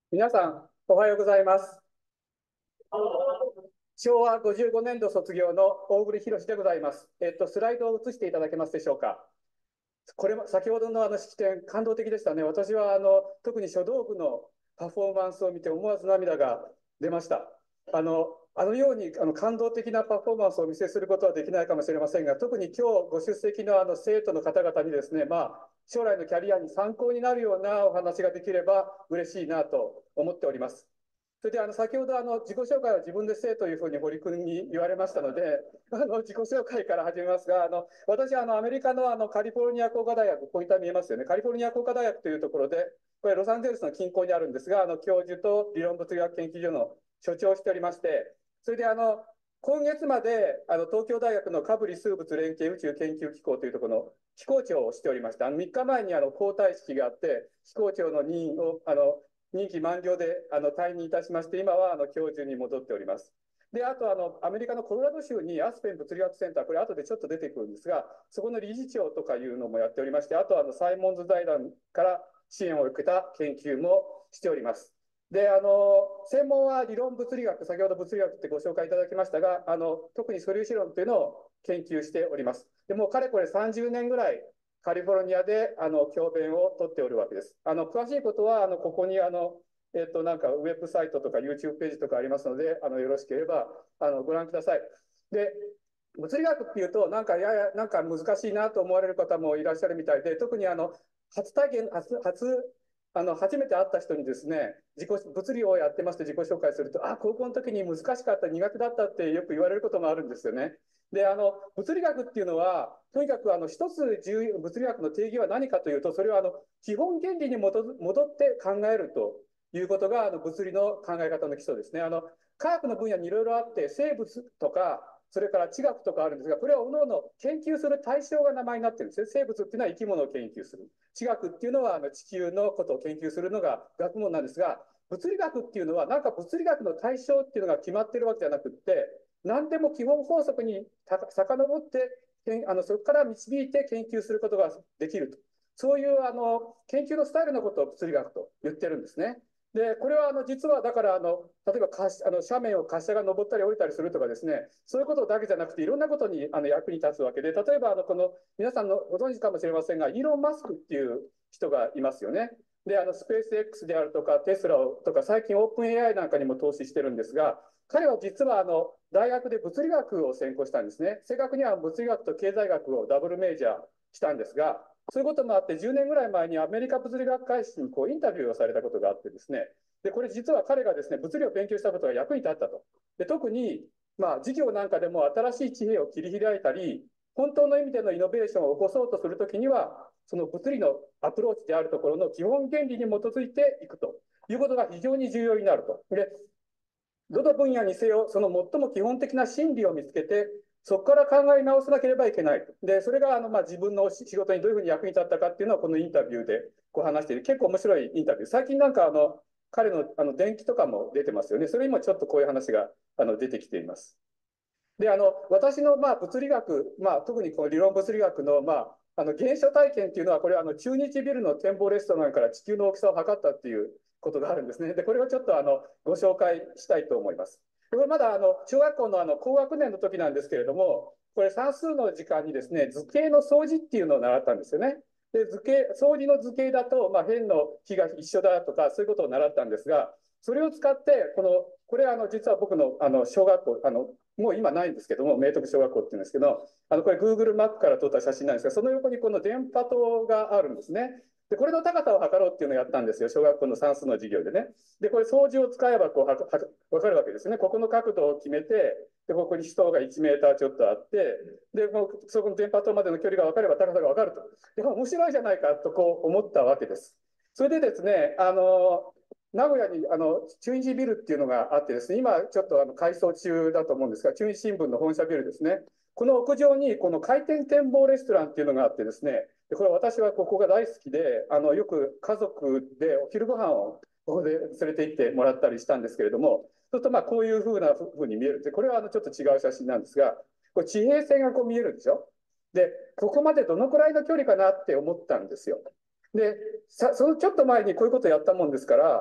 皆さん、おはようございます。昭和55年度卒業の大栗弘でございます。スライドを映していただけますでしょうか。これも先ほどの式典、感動的でしたね。私は特に書道部のパフォーマンスを見て思わず涙が出ました。あのように感動的なパフォーマンスをお見せすることはできないかもしれませんが、特に今日ご出席の生徒の方々にですね、将来のキャリアに参考になるようなお話ができれば嬉しいなと思っております。それで先ほど自己紹介は自分でせえというふうに堀君に言われましたので、自己紹介から始めますが、私はアメリカのカリフォルニア工科大学、こういった見えますよね、カリフォルニア工科大学というところで、これ、ロサンゼルスの近郊にあるんですが、教授と理論物理学研究所の所長をしておりまして、それで今月まで東京大学のカブリ数物連携宇宙研究機構というところの機構長をしておりました。3日前に交代式があって、機構長の任を任期満了で退任いたしまして、今は教授に戻っております。で、あとアメリカのコロラド州にアスペン物理学センター、これ後でちょっと出てくるんですが、そこの理事長とかいうのもやっておりまして、あとサイモンズ財団から支援を受けた研究もしております。で、専門は理論物理学、先ほど物理学ってご紹介いただきましたが、特に素粒子論というのを研究しております。でもうかれこれ30年ぐらいカリフォルニアで教鞭をとっておるわけです。詳しいことはここになんかウェブサイトとか YouTube ページとかありますので、よろしければご覧ください。で、物理学っていうと、なんかややなんか難しいなと思われる方もいらっしゃるみたいで、特に初体験、初めて会った人にですね、物理をやってますと自己紹介すると、高校の時に難しかった、苦手だったってよく言われることもあるんですよね。で、物理学っていうのは、とにかく一つ物理学の定義は何かというと、それは基本原理に戻って考えるということが物理の考え方の基礎ですね。科学の分野にいろいろあって、生物とか、それから地学とかあるんですが、これは各々研究する対象が名前になってるんですね。生物っていうのは生き物を研究する。地学っていうのは地球のことを研究するのが学問なんですが、物理学っていうのはなんか物理学の対象っていうのが決まってるわけじゃなくって、何でも基本法則に遡ってそこから導いて研究することができると。そういう研究のスタイルのことを物理学と言ってるんですね。で、これは実はだから例えば斜面を滑車が登ったり降りたりするとかですね、そういうことだけじゃなくていろんなことに役に立つわけで、例えばこの皆さんのご存知かもしれませんが、イーロン・マスクっていう人がいますよね。で、スペース X であるとかテスラとか最近オープン AI なんかにも投資してるんですが、彼は実は大学で物理学を専攻したんですね。正確には物理学と経済学をダブルメジャーしたんですが、そういうこともあって10年ぐらい前にアメリカ物理学会誌にインタビューをされたことがあってですね、でこれ実は彼がですね物理を勉強したことが役に立ったと。で特に授業なんかでも新しい地平を切り開いたり、本当の意味でのイノベーションを起こそうとするときには、その物理のアプローチであるところの基本原理に基づいていくということが非常に重要になると。で、どの分野にせよ、その最も基本的な真理を見つけて、そこから考え直さなければいけない。で、それが自分の仕事にどういうふうに役に立ったかっていうのは、このインタビューで話している、結構面白いインタビュー。最近なんか彼の伝記とかも出てますよね。それにもちょっとこういう話が出てきています。で、私の物理学、特にこの理論物理学の原初体験っていうのは、これ中日ビルの展望レストランから地球の大きさを測ったっていうことがあるんですね。で、これをちょっとご紹介したいと思います。これまだ小学校の高学年の時なんですけれども、これ算数の時間にですね、図形の相似っていうのを習ったんですよね。で、相似の図形だと、辺の比が一緒だとか、そういうことを習ったんですが、それを使って、これ実は僕の小学校、もう今ないんですけども、明徳小学校っていうんですけど、これ Google マップから撮った写真なんですが、その横にこの電波塔があるんですね。で、これの高さを測ろうっていうのをやったんですよ、小学校の算数の授業でね。で、これ相似を使えば分かるわけですね。ここの角度を決めて、で、ここに人が1メーターちょっとあって、で、そこの電波塔までの距離が分かれば高さが分かると。で、面白いじゃないかと思ったわけです。それでですね、名古屋に中日ビルっていうのがあってですね、今ちょっと改装中だと思うんですが、中日新聞の本社ビルですね。この屋上にこの回転展望レストランっていうのがあってですね、これ私はここが大好きで、よく家族でお昼ご飯をここで連れて行ってもらったりしたんですけれども、ちょっとこういうふうに見える。で、これはちょっと違う写真なんですが、これ地平線が見えるでしょ。で、ここまでどのくらいの距離かなって思ったんですよ。で、そのちょっと前にこういうことをやったもんですから、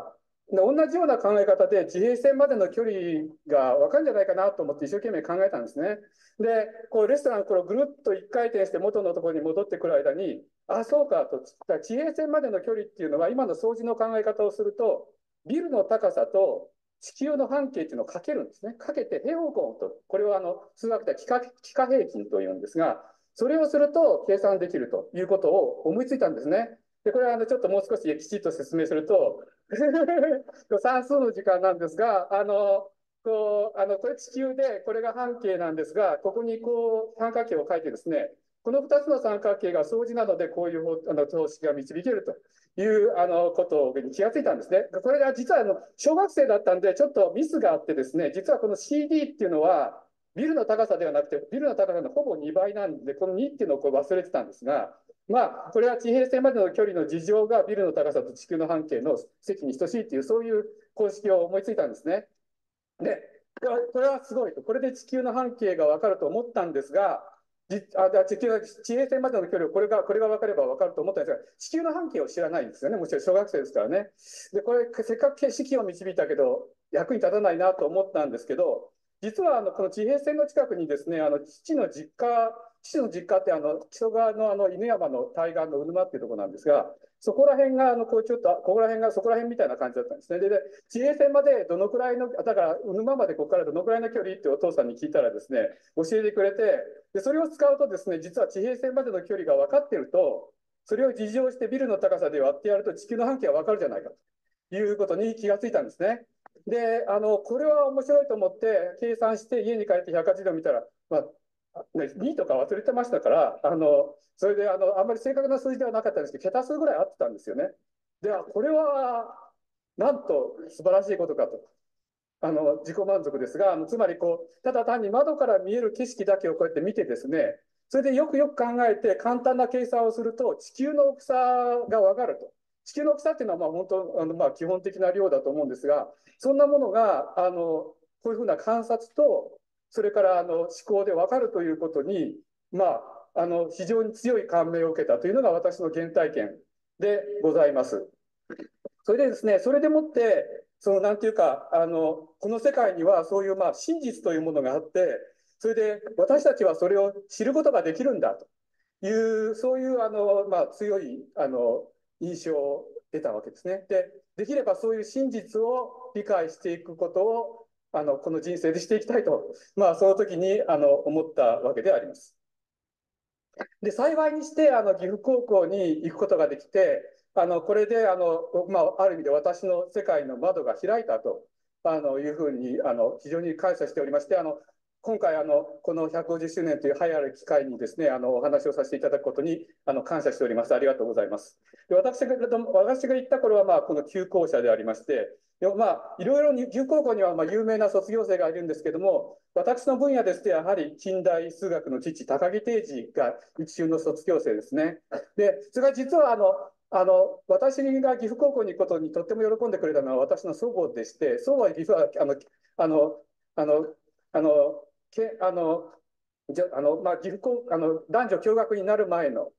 同じような考え方で地平線までの距離が分かるんじゃないかなと思って一生懸命考えたんですね。で、こうレストランこれをぐるっと一回転して元のところに戻ってくる間に、あ、そうかと、地平線までの距離っていうのは今の相似の考え方をすると、ビルの高さと地球の半径っていうのをかけるんですね。かけて平方根と、これは数学では幾何平均というんですが、それをすると計算できるということを思いついたんですね。で、これはちょっともう少しきちっと説明すると、算数の時間なんですが、これ地球で、これが半径なんですが、ここにこう三角形を書いてですね、この2つの三角形が相似なので、こういう等式が導けるということに気がついたんですね。これが実は小学生だったんで、ちょっとミスがあってですね、実はこの CD っていうのは、ビルの高さではなくて、ビルの高さのほぼ2倍なんで、この2っていうのをこう忘れてたんですが、まあ、これは地平線までの距離の事情がビルの高さと地球の半径の積に等しいという、そういう公式を思いついたんですね。で、これはすごいと。これで地球の半径が分かると思ったんですが、地平線までの距離をこれが分かれば分かると思ったんですが、地球の半径を知らないんですよね。もちろん小学生ですからね。で、これ、せっかく式を導いたけど、役に立たないなと思ったんですけど、実はこの地平線の近くにですね、父の実家って木曽川の犬山の対岸の鵜沼っていうところなんですが、そこら辺がこうちょっとここら辺がそこら辺みたいな感じだったんですね。で、地平線までどのくらいの、だから鵜沼までここからどのくらいの距離ってお父さんに聞いたらですね、教えてくれて、でそれを使うとですね、実は地平線までの距離が分かっていると、それを事情してビルの高さで割ってやると地球の半径が分かるじゃないかということに気がついたんですね。で、これは面白いと思って計算して家に帰って百科事典を見たら、まあ、2とか忘れてましたから、それであんまり正確な数字ではなかったんですけど、桁数ぐらい合ってたんですよね。で、これはなんと素晴らしいことかと。自己満足ですが、つまりただ単に窓から見える景色だけをこうやって見てですね、それでよくよく考えて簡単な計算をすると、地球の大きさが分かると。地球の大きさっていうのはまあ本当基本的な量だと思うんですが、そんなものがこういうふうな観察と、それから思考で分かるということに、まあ、非常に強い感銘を受けたというのが私の原体験でございます。それでですね、それでもって、なんていうか、この世界にはそういう真実というものがあって、それで私たちはそれを知ることができるんだという、そういう強い印象を得たわけですね。で、できればそういう真実を理解していくことをこの人生でしていきたいと、その時に思ったわけであります。で、幸いにして岐阜高校に行くことができて、これである意味で私の世界の窓が開いたというふうに非常に感謝しておりまして、今回この150周年という栄えある機会にですねお話をさせていただくことに感謝しております。ありがとうございます。で、私が行った頃はこの旧校舎でありまして、いろいろに岐阜高校には有名な卒業生がいるんですけども、私の分野ですとやはり近代数学の父高木定治が一中の卒業生ですね。で、それが実は私が岐阜高校に行くことにとっても喜んでくれたのは私の祖母でして、祖母は岐阜はあのあのあのけあのじゃ岐阜高男女共学になる前の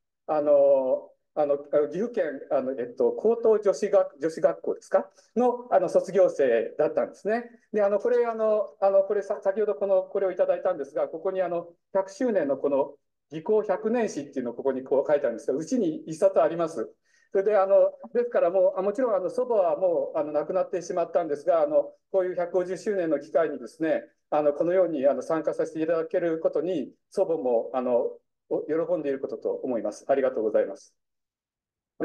岐阜県高等女子学校ですかの卒業生だったんですね。で、これ先ほどこれをいただいたんですが、ここに100周年のこの技巧100年史っていうのをここにこう書いてあるんですが、うちに一冊あります。それでですからもちろん祖母はもう亡くなってしまったんですが、こういう150周年の機会にですね、このように参加させていただけることに祖母も喜んでいることと思います。ありがとうございます。で、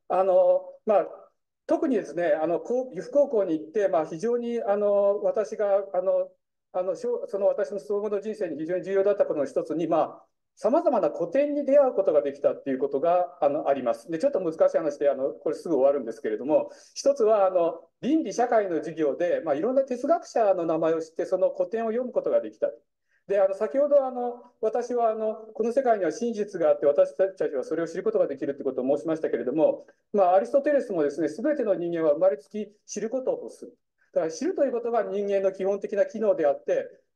特にですね、岐阜高校に行って、非常に私がその私の総合の人生に非常に重要だったことの一つに、さまざまな古典に出会うことができたっていうことがあります。で、ちょっと難しい話でこれすぐ終わるんですけれども、一つは倫理社会の授業で、いろんな哲学者の名前を知って、その古典を読むことができた。で、先ほど私はこの世界には真実があって、私たちはそれを知ることができるということを申しましたけれども、アリストテレスもですね、すべての人間は生まれつき知ることを欲する。だから知るということが人間の基本的な機能であって、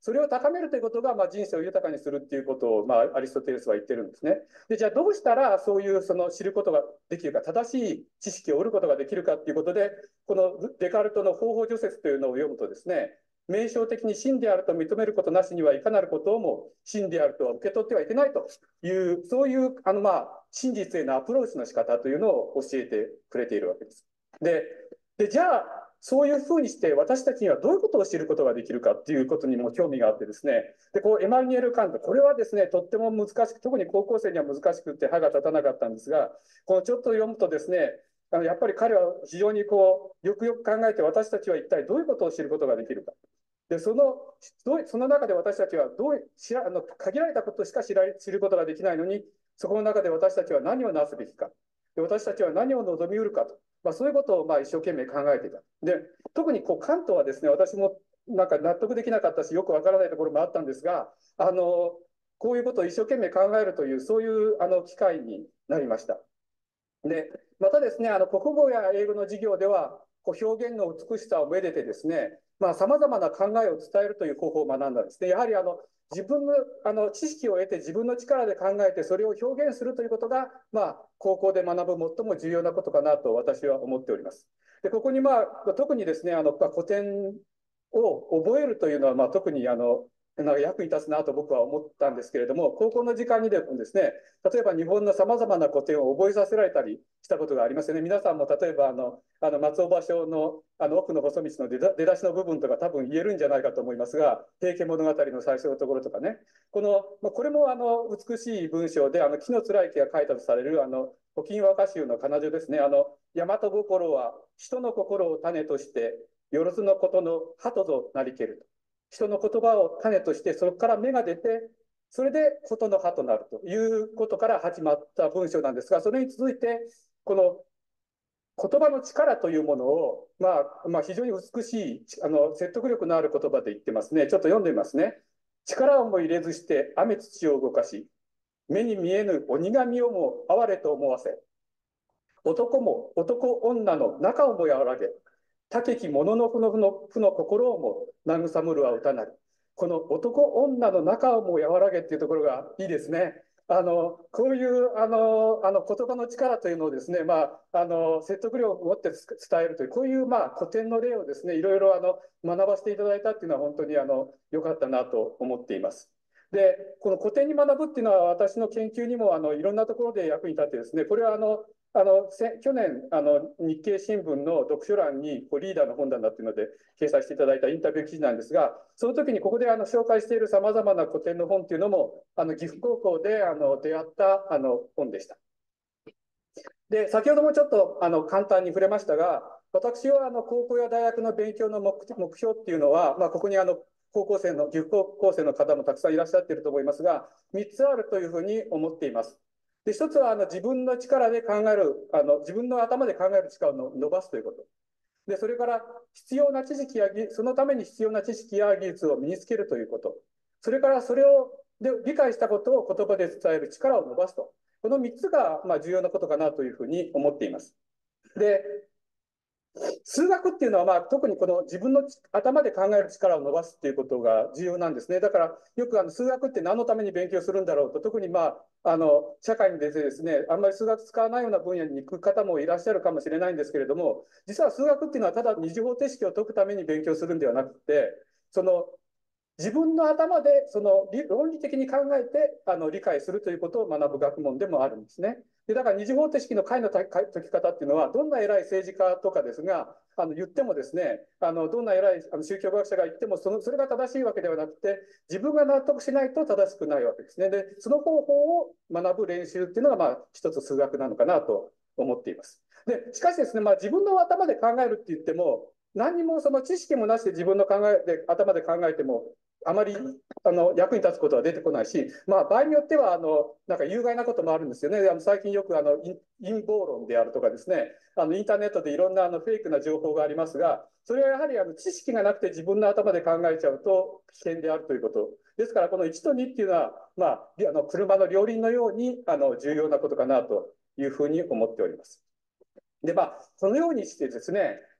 それを高めるということが、人生を豊かにするっていうことを、アリストテレスは言ってるんですね。で、じゃあどうしたらそういうその知ることができるか、正しい知識を得ることができるかっていうことで、このデカルトの方法除説というのを読むとですね、名称的に真であると認めることなしにはいかなることをも真であるとは受け取ってはいけないという、そういう真実へのアプローチの仕方というのを教えてくれているわけです。じゃあそういうふうにして私たちにはどういうことを知ることができるかっていうことにも興味があってですね、でエマニュエル・カント、これはですねとっても難しく、特に高校生には難しくて歯が立たなかったんですが、ちょっと読むとですね、やっぱり彼は非常によくよく考えて、私たちは一体どういうことを知ることができるか。でその中で私たちは限られたことしか知ることができないのに、そこの中で私たちは何をなすべきか、で私たちは何を望みうるかと、そういうことを一生懸命考えていた。で特にカントはですね、私もなんか納得できなかったし、よくわからないところもあったんですが、こういうことを一生懸命考えるという、そういう機会になりました。でまたですね、国語や英語の授業では、表現の美しさをめでてですね、さまざまな考えを伝えるという方法を学んだんですね。やはり自分の知識を得て自分の力で考えてそれを表現するということが、高校で学ぶ最も重要なことかなと私は思っております。でここに特にですね古典を覚えるというのは、特になんか役に立つなと僕は思ったんですけれども、高校の時間にでもですね、例えば日本のさまざまな古典を覚えさせられたりしたことがありますよね。皆さんも例えば松尾芭蕉の奥の細道の出だしの部分とか多分言えるんじゃないかと思いますが、平家物語の最初のところとかね、これも美しい文章で、紀貫之が書いたとされる古今和歌集の彼女ですね。大和心は人の心を種としてよろずのことの鳩となりけると。人の言葉を種として、そこから芽が出て、それで事の葉となるということから始まった文章なんですが、それに続いてこの言葉の力というものを、非常に美しい説得力のある言葉で言ってますね。ちょっと読んでみますね。力をも入れずして雨土を動かし、目に見えぬ鬼神をも哀れと思わせ、男も男女の仲をも和らげ、たけき者の負の心をも慰むるは歌なり。この男女の仲をも和らげっていうところがいいですね。こういう言葉の力というのをですね、説得力を持って伝えるという、こういう古典の例をですね、いろいろ学ばせていただいたっていうのは本当に良かったなと思っています。で、この古典に学ぶっていうのは私の研究にもいろんなところで役に立ってですね、これは去年日経新聞の読書欄にリーダーの本棚っていうので掲載していただいたインタビュー記事なんですが、その時にここで紹介しているさまざまな古典の本っていうのも岐阜高校で出会った本でした。で先ほどもちょっと簡単に触れましたが、私は高校や大学の勉強の目標っていうのは、ここに岐阜高校生の方もたくさんいらっしゃっていると思いますが、3つあるというふうに思っています。で一つは自分の力で考える自分の頭で考える力を伸ばすということ。でそれからそのために必要な知識や技術を身につけるということ。それからそれを理解したことを言葉で伝える力を伸ばすと。この3つが重要なことかなというふうに思っています。で数学っていうのは、特にこの自分の頭で考える力を伸ばすっていうことが重要なんですね。だからよく数学って何のために勉強するんだろうと、特に社会に出てですね、あんまり数学使わないような分野に行く方もいらっしゃるかもしれないんですけれども、実は数学っていうのはただ二次方程式を解くために勉強するんではなくて、自分の頭で論理的に考えて理解するということを学ぶ学問でもあるんですね。でだから二次方程式の解の解き方っていうのは、どんな偉い政治家とかですが言ってもですね、どんな偉い宗教学者が言ってもそれが正しいわけではなくて、自分が納得しないと正しくないわけですね。でその方法を学ぶ練習っていうのが一つ数学なのかなと思っています。でしかしですね、自分の頭で考えるって言っても、何にもその知識もなしで自分の頭で考えてもあまり役に立つことは出てこないし、場合によってはなんか有害なこともあるんですよね。最近よく陰謀論であるとかですね、インターネットでいろんなフェイクな情報がありますが、それはやはり知識がなくて自分の頭で考えちゃうと危険であるということですから、この1と2っていうのは、車の両輪のように重要なことかなというふうに思っております。でそのようにしてですね、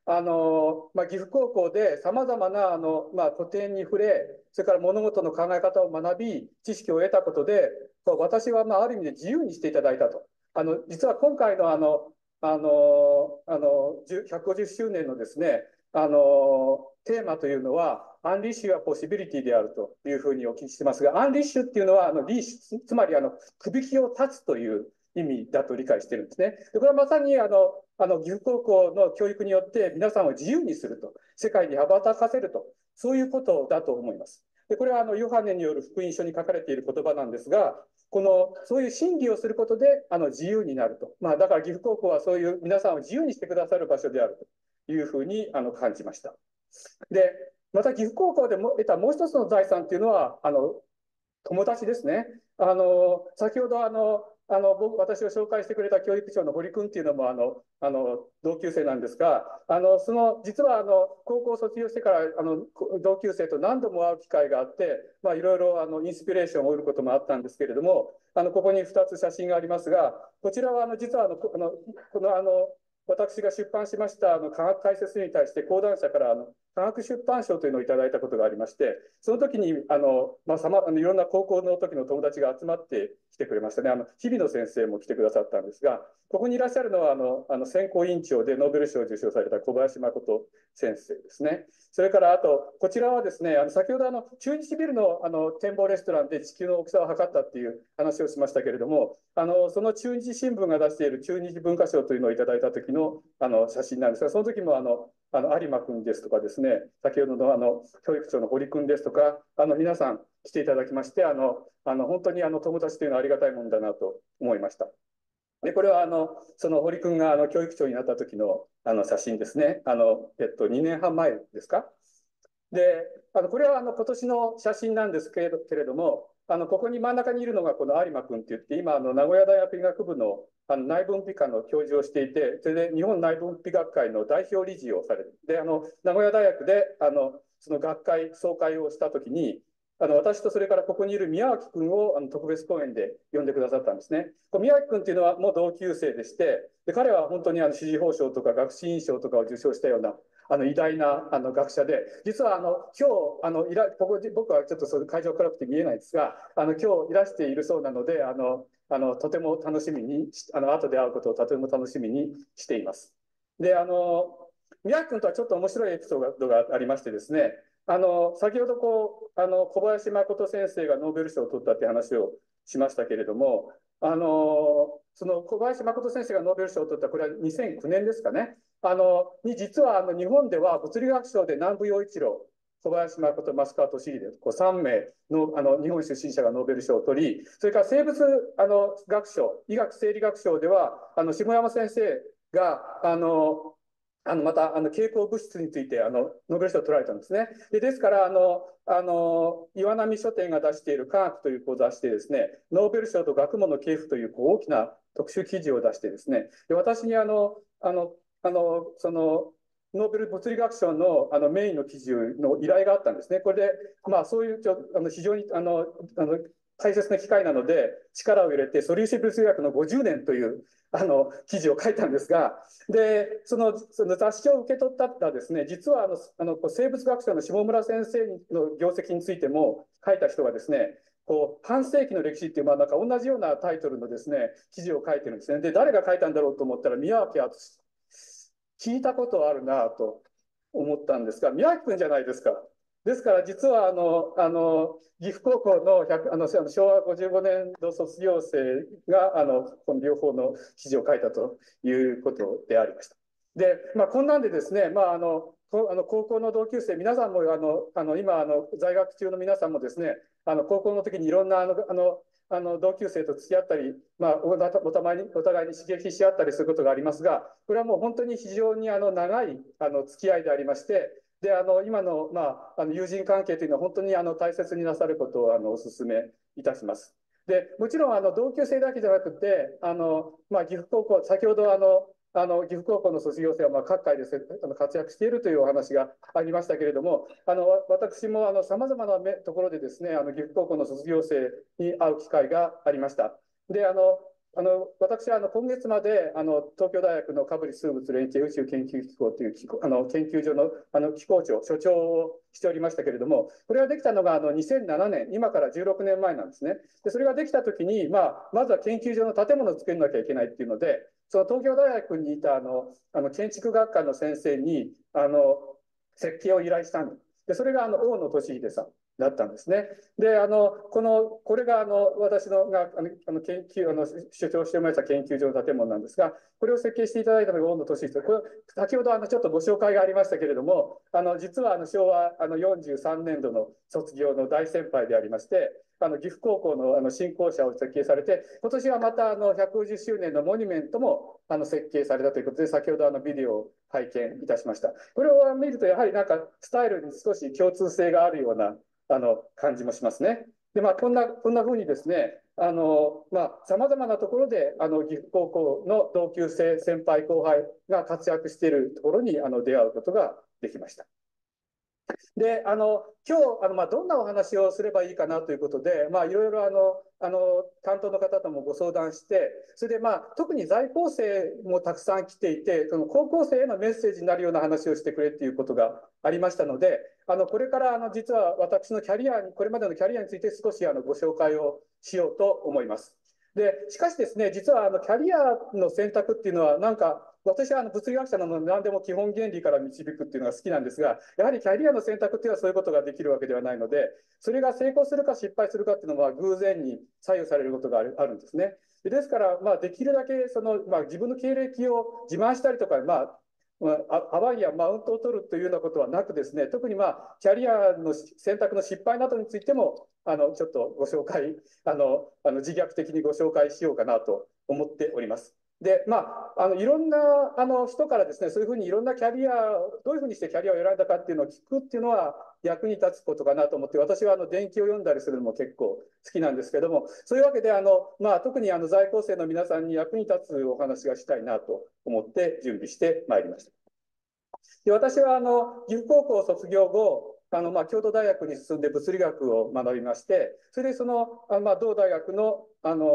岐阜高校でさまざまな古典に触れ、それから物事の考え方を学び、知識を得たことで、私はある意味で自由にしていただいたと。実は今回の150周年のですね、テーマというのは、アンリッシュやポシビリティであるというふうにお聞きしてますが、アンリッシュっていうのは、リーシュ、つまりくびきを断つという意味だと理解しているんですね。でこれはまさに岐阜高校の教育によって皆さんを自由にすると、世界に羽ばたかせると、そういうことだと思います。でこれはヨハネによる福音書に書かれている言葉なんですが、そういう審議をすることで自由になると。だから岐阜高校はそういう皆さんを自由にしてくださる場所であるというふうに感じました。で、また岐阜高校で得たもう一つの財産というのは、友達ですね。先ほど私を紹介してくれた教育長の堀君っていうのも同級生なんですが、実は高校を卒業してから同級生と何度も会う機会があって、いろいろインスピレーションを得ることもあったんですけれども、ここに2つ写真がありますが、こちらは実は私が出版しました科学解説に対して講談社から科学出版賞というのをいただいたことがありまして、その時にいろんな高校の時の友達が集まってきてくれましたね。日比野先生も来てくださったんですが、ここにいらっしゃるのは選考委員長でノーベル賞を受賞された小林誠先生ですね。それからあとこちらはですね、先ほど中日ビルの展望レストランで地球の大きさを測ったっていう話をしましたけれども、その中日新聞が出している中日文化賞というのをいただいた時の写真なんですが、その時も有馬君ですとかですね、先ほどの教育長の堀君ですとか、皆さん来ていただきまして、本当に友達というのはありがたいもんだなと思いました。で、これはその堀君が教育長になった時の写真ですね。2年半前ですか。で、これは今年の写真なんですけれども、ここに真ん中にいるのがこの有馬君って言って、今名古屋大学医学部の内分泌科の教授をしていて、それで日本内分泌学会の代表理事をされる。で、名古屋大学でその学会総会をしたときに、私とそれからここにいる宮脇君を特別講演で呼んでくださったんですね。宮脇君っていうのはもう同級生でして、で彼は本当に支持報奨とか学士院賞とかを受賞したような偉大な学者で、実は今日ここ僕はちょっと会場暗くて見えないですが、今日いらしているそうなので、とても楽しみに後で会うことをとても楽しみにしています。で、宮城君とはちょっと面白いエピソードがありましてですね、先ほど小林誠先生がノーベル賞を取ったって話をしましたけれども、その小林誠先生がノーベル賞を取った、これは2009年ですかね。実は日本では物理学賞で南部陽一郎、小林誠、増川俊秀で3名の日本出身者がノーベル賞を取り、それから生物学賞、医学生理学賞では下山先生がまた蛍光物質についてノーベル賞を取られたんですね。ですから岩波書店が出している科学という雑誌でですね、ノーベル賞と学問の系譜という大きな特集記事を出してですね、で私にそのノーベル物理学賞のメインの記事の依頼があったんですね。これで、そういう非常に大切な機会なので力を入れて素粒子物理学の50年という記事を書いたんですが、でその雑誌を受け取ったらですね、実は生物学者の下村先生の業績についても書いた人がですね、半世紀の歴史っていう、なんか同じようなタイトルのですね記事を書いてるんですね。で誰が書いたんだろうと思ったら宮脇敦、聞いたことあるなと思ったんですが、宮脇君じゃないですか。ですから実は岐阜高校の昭和55年度卒業生がこの両方の記事を書いたということでありました。で、こんなんでですね、高校の同級生皆さんも今在学中の皆さんもですね、高校の時にいろんな同級生と付き合ったり、お互いに刺激し合ったりすることがありますが、これはもう本当に非常に長い付き合いでありまして、で今の、友人関係というのは本当に大切になさることをお勧めいたします。でもちろん同級生だけじゃなくて岐阜高校、先ほど岐阜高校の卒業生は各界で活躍しているというお話がありましたけれども、私もさまざまなところでですね岐阜高校の卒業生に会う機会がありました。で私は今月まで東京大学のカブリ数物連携宇宙研究機構という研究所の機構長、所長をしておりましたけれども、これができたのが2007年、今から16年前なんですね。で、それができたときに、まずは研究所の建物を作らなきゃいけないっていうので、その東京大学にいた建築学科の先生に設計を依頼したんです。で、それが大野俊秀さんだったんですね。で、これが私のが研究主張しておりました研究所の建物なんですが、これを設計していただいたのが大野俊秀。これ先ほどちょっとご紹介がありましたけれども、実は昭和43年度の卒業の大先輩でありまして、岐阜高校の新校舎を設計されて、今年はまた150周年のモニュメントも設計されたということで、先ほどビデオを拝見いたしました。これを見ると、やはりなんかスタイルに少し共通性があるような感じもしますね。で、こんなふうにですね、さまざまなところで岐阜高校の同級生、先輩、後輩が活躍しているところに出会うことができました。で、今日どんなお話をすればいいかなということで、いろいろ担当の方ともご相談して、それで特に在校生もたくさん来ていて、その高校生へのメッセージになるような話をしてくれっていうことがありましたので、これから実は私のこれまでのキャリアについて少しご紹介をしようと思います。で、しかしですね、実はキャリアの選択っていうのは、なんか、私は物理学者なので何でも基本原理から導くっていうのが好きなんですが、やはりキャリアの選択っていうのはそういうことができるわけではないので、それが成功するか失敗するかっていうのは偶然に左右されることがあるんですね。ですから、できるだけ自分の経歴を自慢したりとか、ハワイやマウントを取るというようなことはなくですね、特にキャリアの選択の失敗などについても、ちょっとご紹介、自虐的にご紹介しようかなと思っております。で、いろんな人からですね、そういうふうにいろんなキャリア、どういうふうにしてキャリアを選んだかっていうのを聞くっていうのは役に立つことかなと思って、私は伝記を読んだりするのも結構好きなんですけども、そういうわけで特に在校生の皆さんに役に立つお話がしたいなと思って準備してまいりました。で、私は岐阜高校を卒業後、京都大学に進んで物理学を学びまして、それで同大学の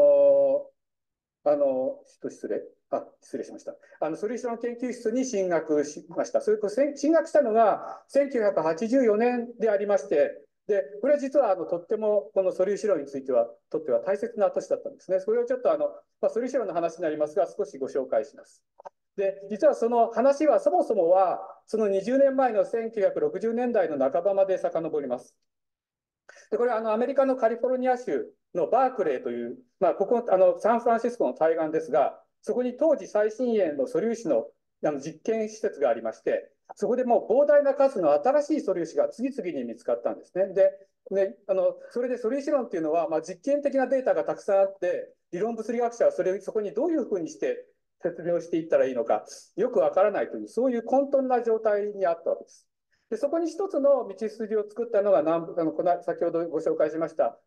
失礼。失礼しました。ソリューション研究室に進学しました。それと進学したのが1984年でありまして、で、これは実はとってもこの素粒子論については、とっては大切な年だったんですね。それをちょっと素粒子論の話になりますが、少しご紹介します。で、実はその話はそもそもは、その20年前の1960年代の半ばまで遡ります。で、これはアメリカのカリフォルニア州のバークレーという、ここサンフランシスコの対岸ですが、そこに当時最新鋭の素粒子の実験施設がありまして、そこでもう膨大な数の新しい素粒子が次々に見つかったんですね。で、それで素粒子論っていうのは、実験的なデータがたくさんあって、理論物理学者はそこにどういうふうにして説明をしていったらいいのか、よくわからないという、そういう混沌な状態にあったわけです。で、そこに一つの道筋を作ったのが先ほどご紹介しました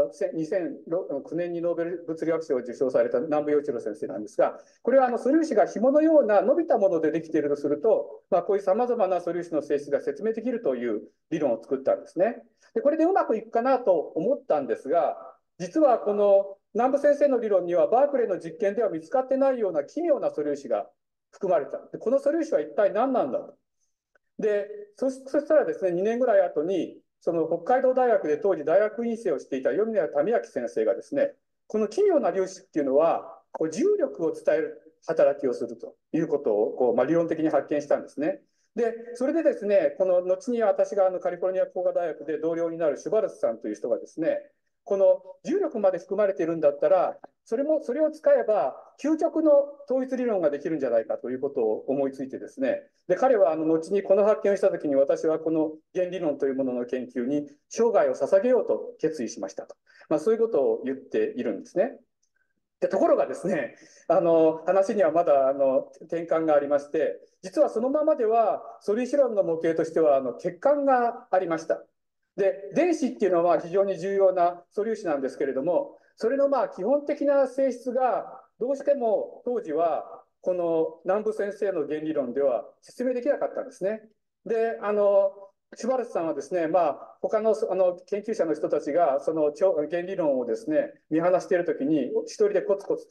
2009年にノーベル物理学賞を受賞された南部陽一郎先生なんですが、これは素粒子が紐のような伸びたものでできているとすると、こういうさまざまな素粒子の性質が説明できるという理論を作ったんですね。で、これでうまくいくかなと思ったんですが、実はこの南部先生の理論にはバークレーの実験では見つかってないような奇妙な素粒子が含まれた。で、この素粒子は一体何なんだと。で、そしたらですね、2年ぐらい後に、その北海道大学で当時大学院生をしていた米宮民明先生がですね、この奇妙な粒子っていうのは、重力を伝える働きをするということを理論的に発見したんですね。で、それでですね、この後に私がカリフォルニア工科大学で同僚になるシュバルツさんという人がですね、この重力まで含まれているんだったら、それを使えば、究極の統一理論ができるんじゃないかということを思いついてですね、で、彼は後にこの発見をしたときに、私はこの原理論というものの研究に生涯を捧げようと決意しましたと。そういうことを言っているんですね。で、ところがですね、話にはまだ転換がありまして、実はそのままでは素粒子論の模型としては欠陥がありました。で、電子っていうのは非常に重要な素粒子なんですけれども、それの基本的な性質がどうしても当時はこの南部先生の原理論では説明できなかったんですね。で、シュバルツさんはですね、他の研究者の人たちがその原理論をですね見放しているときに一人でコツコツと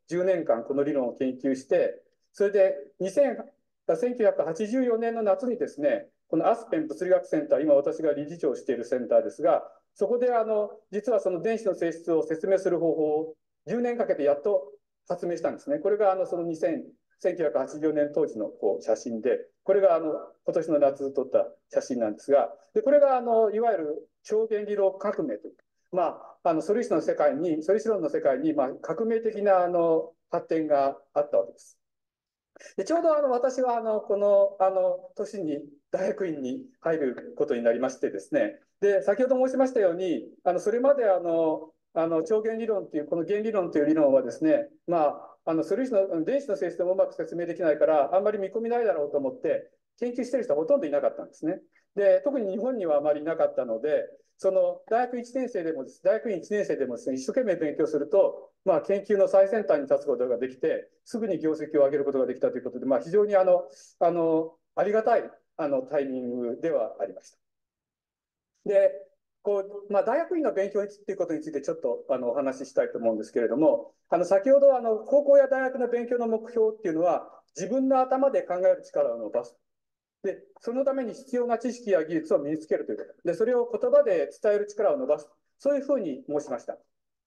10年間この理論を研究して、それで1984年の夏にですね、このアスペン物理学センター、今私が理事長をしているセンターですが、そこで実はその電子の性質を説明する方法を10年かけてやっと発明したんですね。これがその1984年当時の写真で、これが今年の夏撮った写真なんですが、でこれがいわゆる超原理論革命という、素粒子の世界に、素粒子論の世界に、革命的な発展があったわけです。でちょうど私はこの年に大学院に入ることになりましてですね、で先ほど申しましたようにそれまで超原理論というこの原理論という理論はですね、素粒子の電子の性質もうまく説明できないからあんまり見込みないだろうと思って研究している人はほとんどいなかったんですね。で特に日本にはあまりいなかったので、その大学1年生でも大学院1年生でもですね、一生懸命勉強すると、研究の最先端に立つことができて、すぐに業績を上げることができたということで、非常にありがたいタイミングではありました。で、大学院の勉強ということについてちょっとお話ししたいと思うんですけれども、先ほど高校や大学の勉強の目標っていうのは、自分の頭で考える力を伸ばす。で、そのために必要な知識や技術を身につけるということ。で、それを言葉で伝える力を伸ばす。そういうふうに申しました。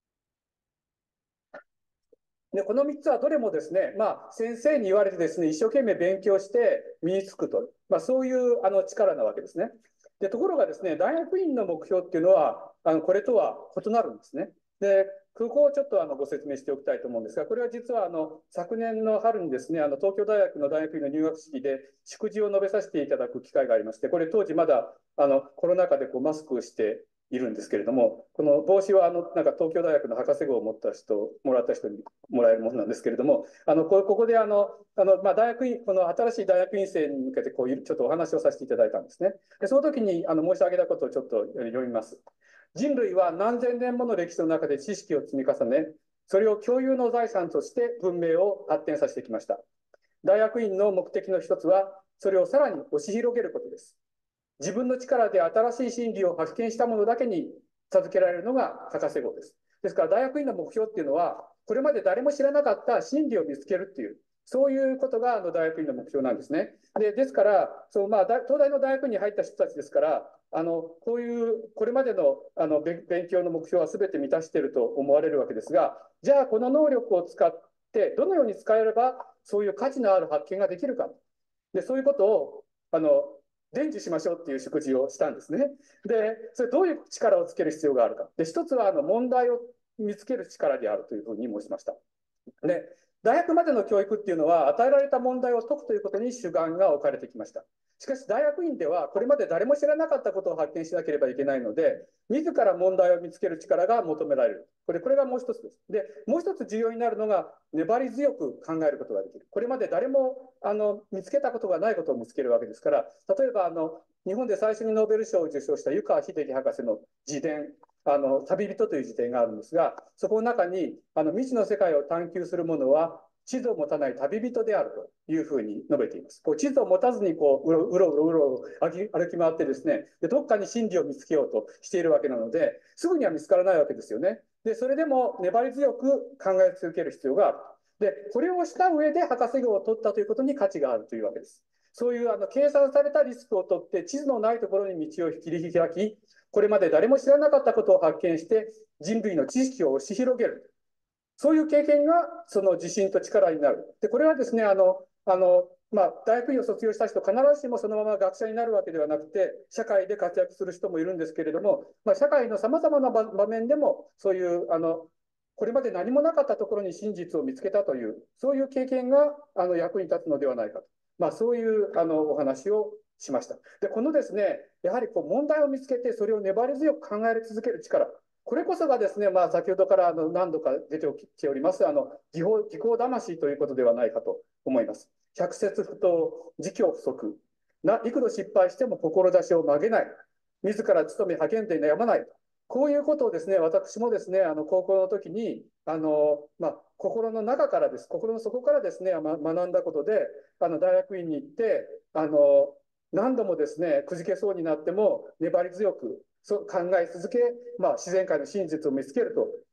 で、この3つはどれもですね、先生に言われてですね、一生懸命勉強して身につくと、そういう力なわけですね。で、ところがですね、大学院の目標っていうのは、これとは異なるんですね。で、ここをちょっとご説明しておきたいと思うんですが、これは実は昨年の春にですね、東京大学の大学院の入学式で祝辞を述べさせていただく機会がありまして、これ当時まだコロナ禍でマスクをしているんですけれども、この帽子はなんか東京大学の博士号をもらった人にもらえるものなんですけれども、ここで大学院、この新しい大学院生に向けてちょっとお話をさせていただいたんですね。でその時に申し上げたことをちょっと読みます。人類は何千年もの歴史の中で知識を積み重ね、それを共有の財産として文明を発展させてきました。大学院の目的の一つは、それをさらに押し広げることです。自分の力で新しい真理を発見したものだけに授けられるのが博士号です。ですから大学院の目標っていうのは、これまで誰も知らなかった真理を見つけるっていう、そういうことが大学院の目標なんですね。ですから、東大の大学に入った人たちですから、こういうこれまでの勉強の目標は全て満たしていると思われるわけですが、じゃあこの能力を使ってどのように使えればそういう価値のある発見ができるか。でそういうことを伝授しましょうっていう祝辞をしたんですね。で、それどういう力をつける必要があるか。で、一つは問題を見つける力であるというふうに申しました。で、大学までの教育っていうのは、与えられた問題を解くということに主眼が置かれてきました。しかし、大学院では、これまで誰も知らなかったことを発見しなければいけないので、自ら問題を見つける力が求められる。これがもう一つです。で、もう一つ重要になるのが、粘り強く考えることができる。これまで誰も見つけたことがないことを見つけるわけですから、例えば日本で最初にノーベル賞を受賞した湯川秀樹博士の自伝、旅人という辞典があるんですが、そこの中に未知の世界を探求する者は地図を持たない旅人であるというふうに述べています。地図を持たずにうろ歩き回ってですね、でどっかに真理を見つけようとしているわけなので、すぐには見つからないわけですよね。でそれでも粘り強く考え続ける必要がある。でこれをした上で博士号を取ったということに価値があるというわけです。そういう計算されたリスクを取って地図のないところに道を切り開き、これまで誰も知らなかったことを発見して人類の知識を押し広げる。そういう経験がその自信と力になる。でこれはですね大学院を卒業した人、必ずしもそのまま学者になるわけではなくて、社会で活躍する人もいるんですけれども、社会のさまざまな場面でも、そういうこれまで何もなかったところに真実を見つけたという、そういう経験が役に立つのではないかと、そういうお話をしました。でこのですね、やはり問題を見つけて、それを粘り強く考え続ける力、これこそがですね、先ほどから何度か出てきております、技巧魂ということではないかと思います。百節不当、自強不足、幾度失敗しても志を曲げない、自ら努め励んで悩まない、こういうことをですね、私もですね、高校の時に心の中からです、心の底からですね、学んだことで、大学院に行って、何度もですね、くじけそうになっても粘り強く考え続け、自然界の真実を見つけると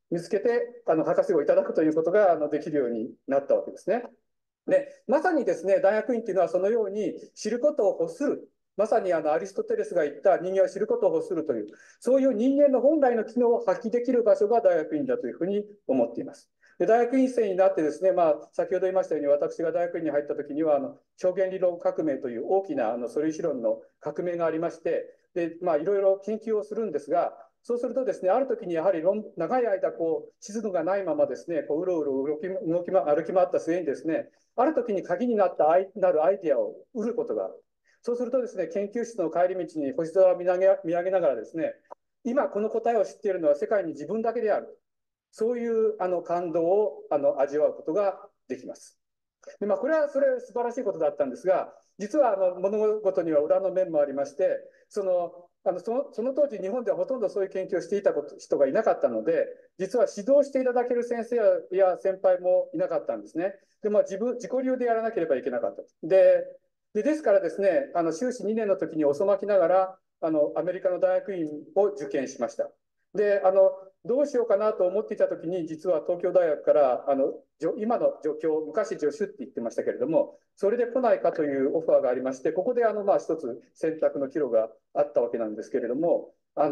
見つけて博士号をいただくということができるようになったわけですね。で、まさにですね、大学院というのはそのように知ることを欲する。まさにアリストテレスが言った人間は知ることを欲するという、そういう人間の本来の機能を発揮できる場所が大学院だというふうに思っています。で、大学院生になってですね、先ほど言いましたように、私が大学院に入った時には、超弦理論革命という大きな素粒子論の革命がありまして、で、いろいろ研究をするんですが、そうするとですね、ある時にやはり長い間地図がないままですね、うろうろ歩き回った末にですね、ある時に鍵になるアイデアを売ることがある。そうするとですね、研究室の帰り道に星空を見上げながらですね、今この答えを知っているのは世界に自分だけである。そういう感動を味わうことができます。で、これは素晴らしいことだったんですが、実は物事には裏の面もありまして、その当時日本ではほとんどそういう研究をしていた人がいなかったので、実は指導していただける先生や先輩もいなかったんですね。で、自己流でやらなければいけなかった。ですからですね、修士2年の時に遅まきながらアメリカの大学院を受験しました。で、どうしようかなと思っていたときに、実は東京大学から今の助教、昔助手って言ってましたけれども、それで来ないかというオファーがありまして、ここで一つ選択の岐路があったわけなんですけれども、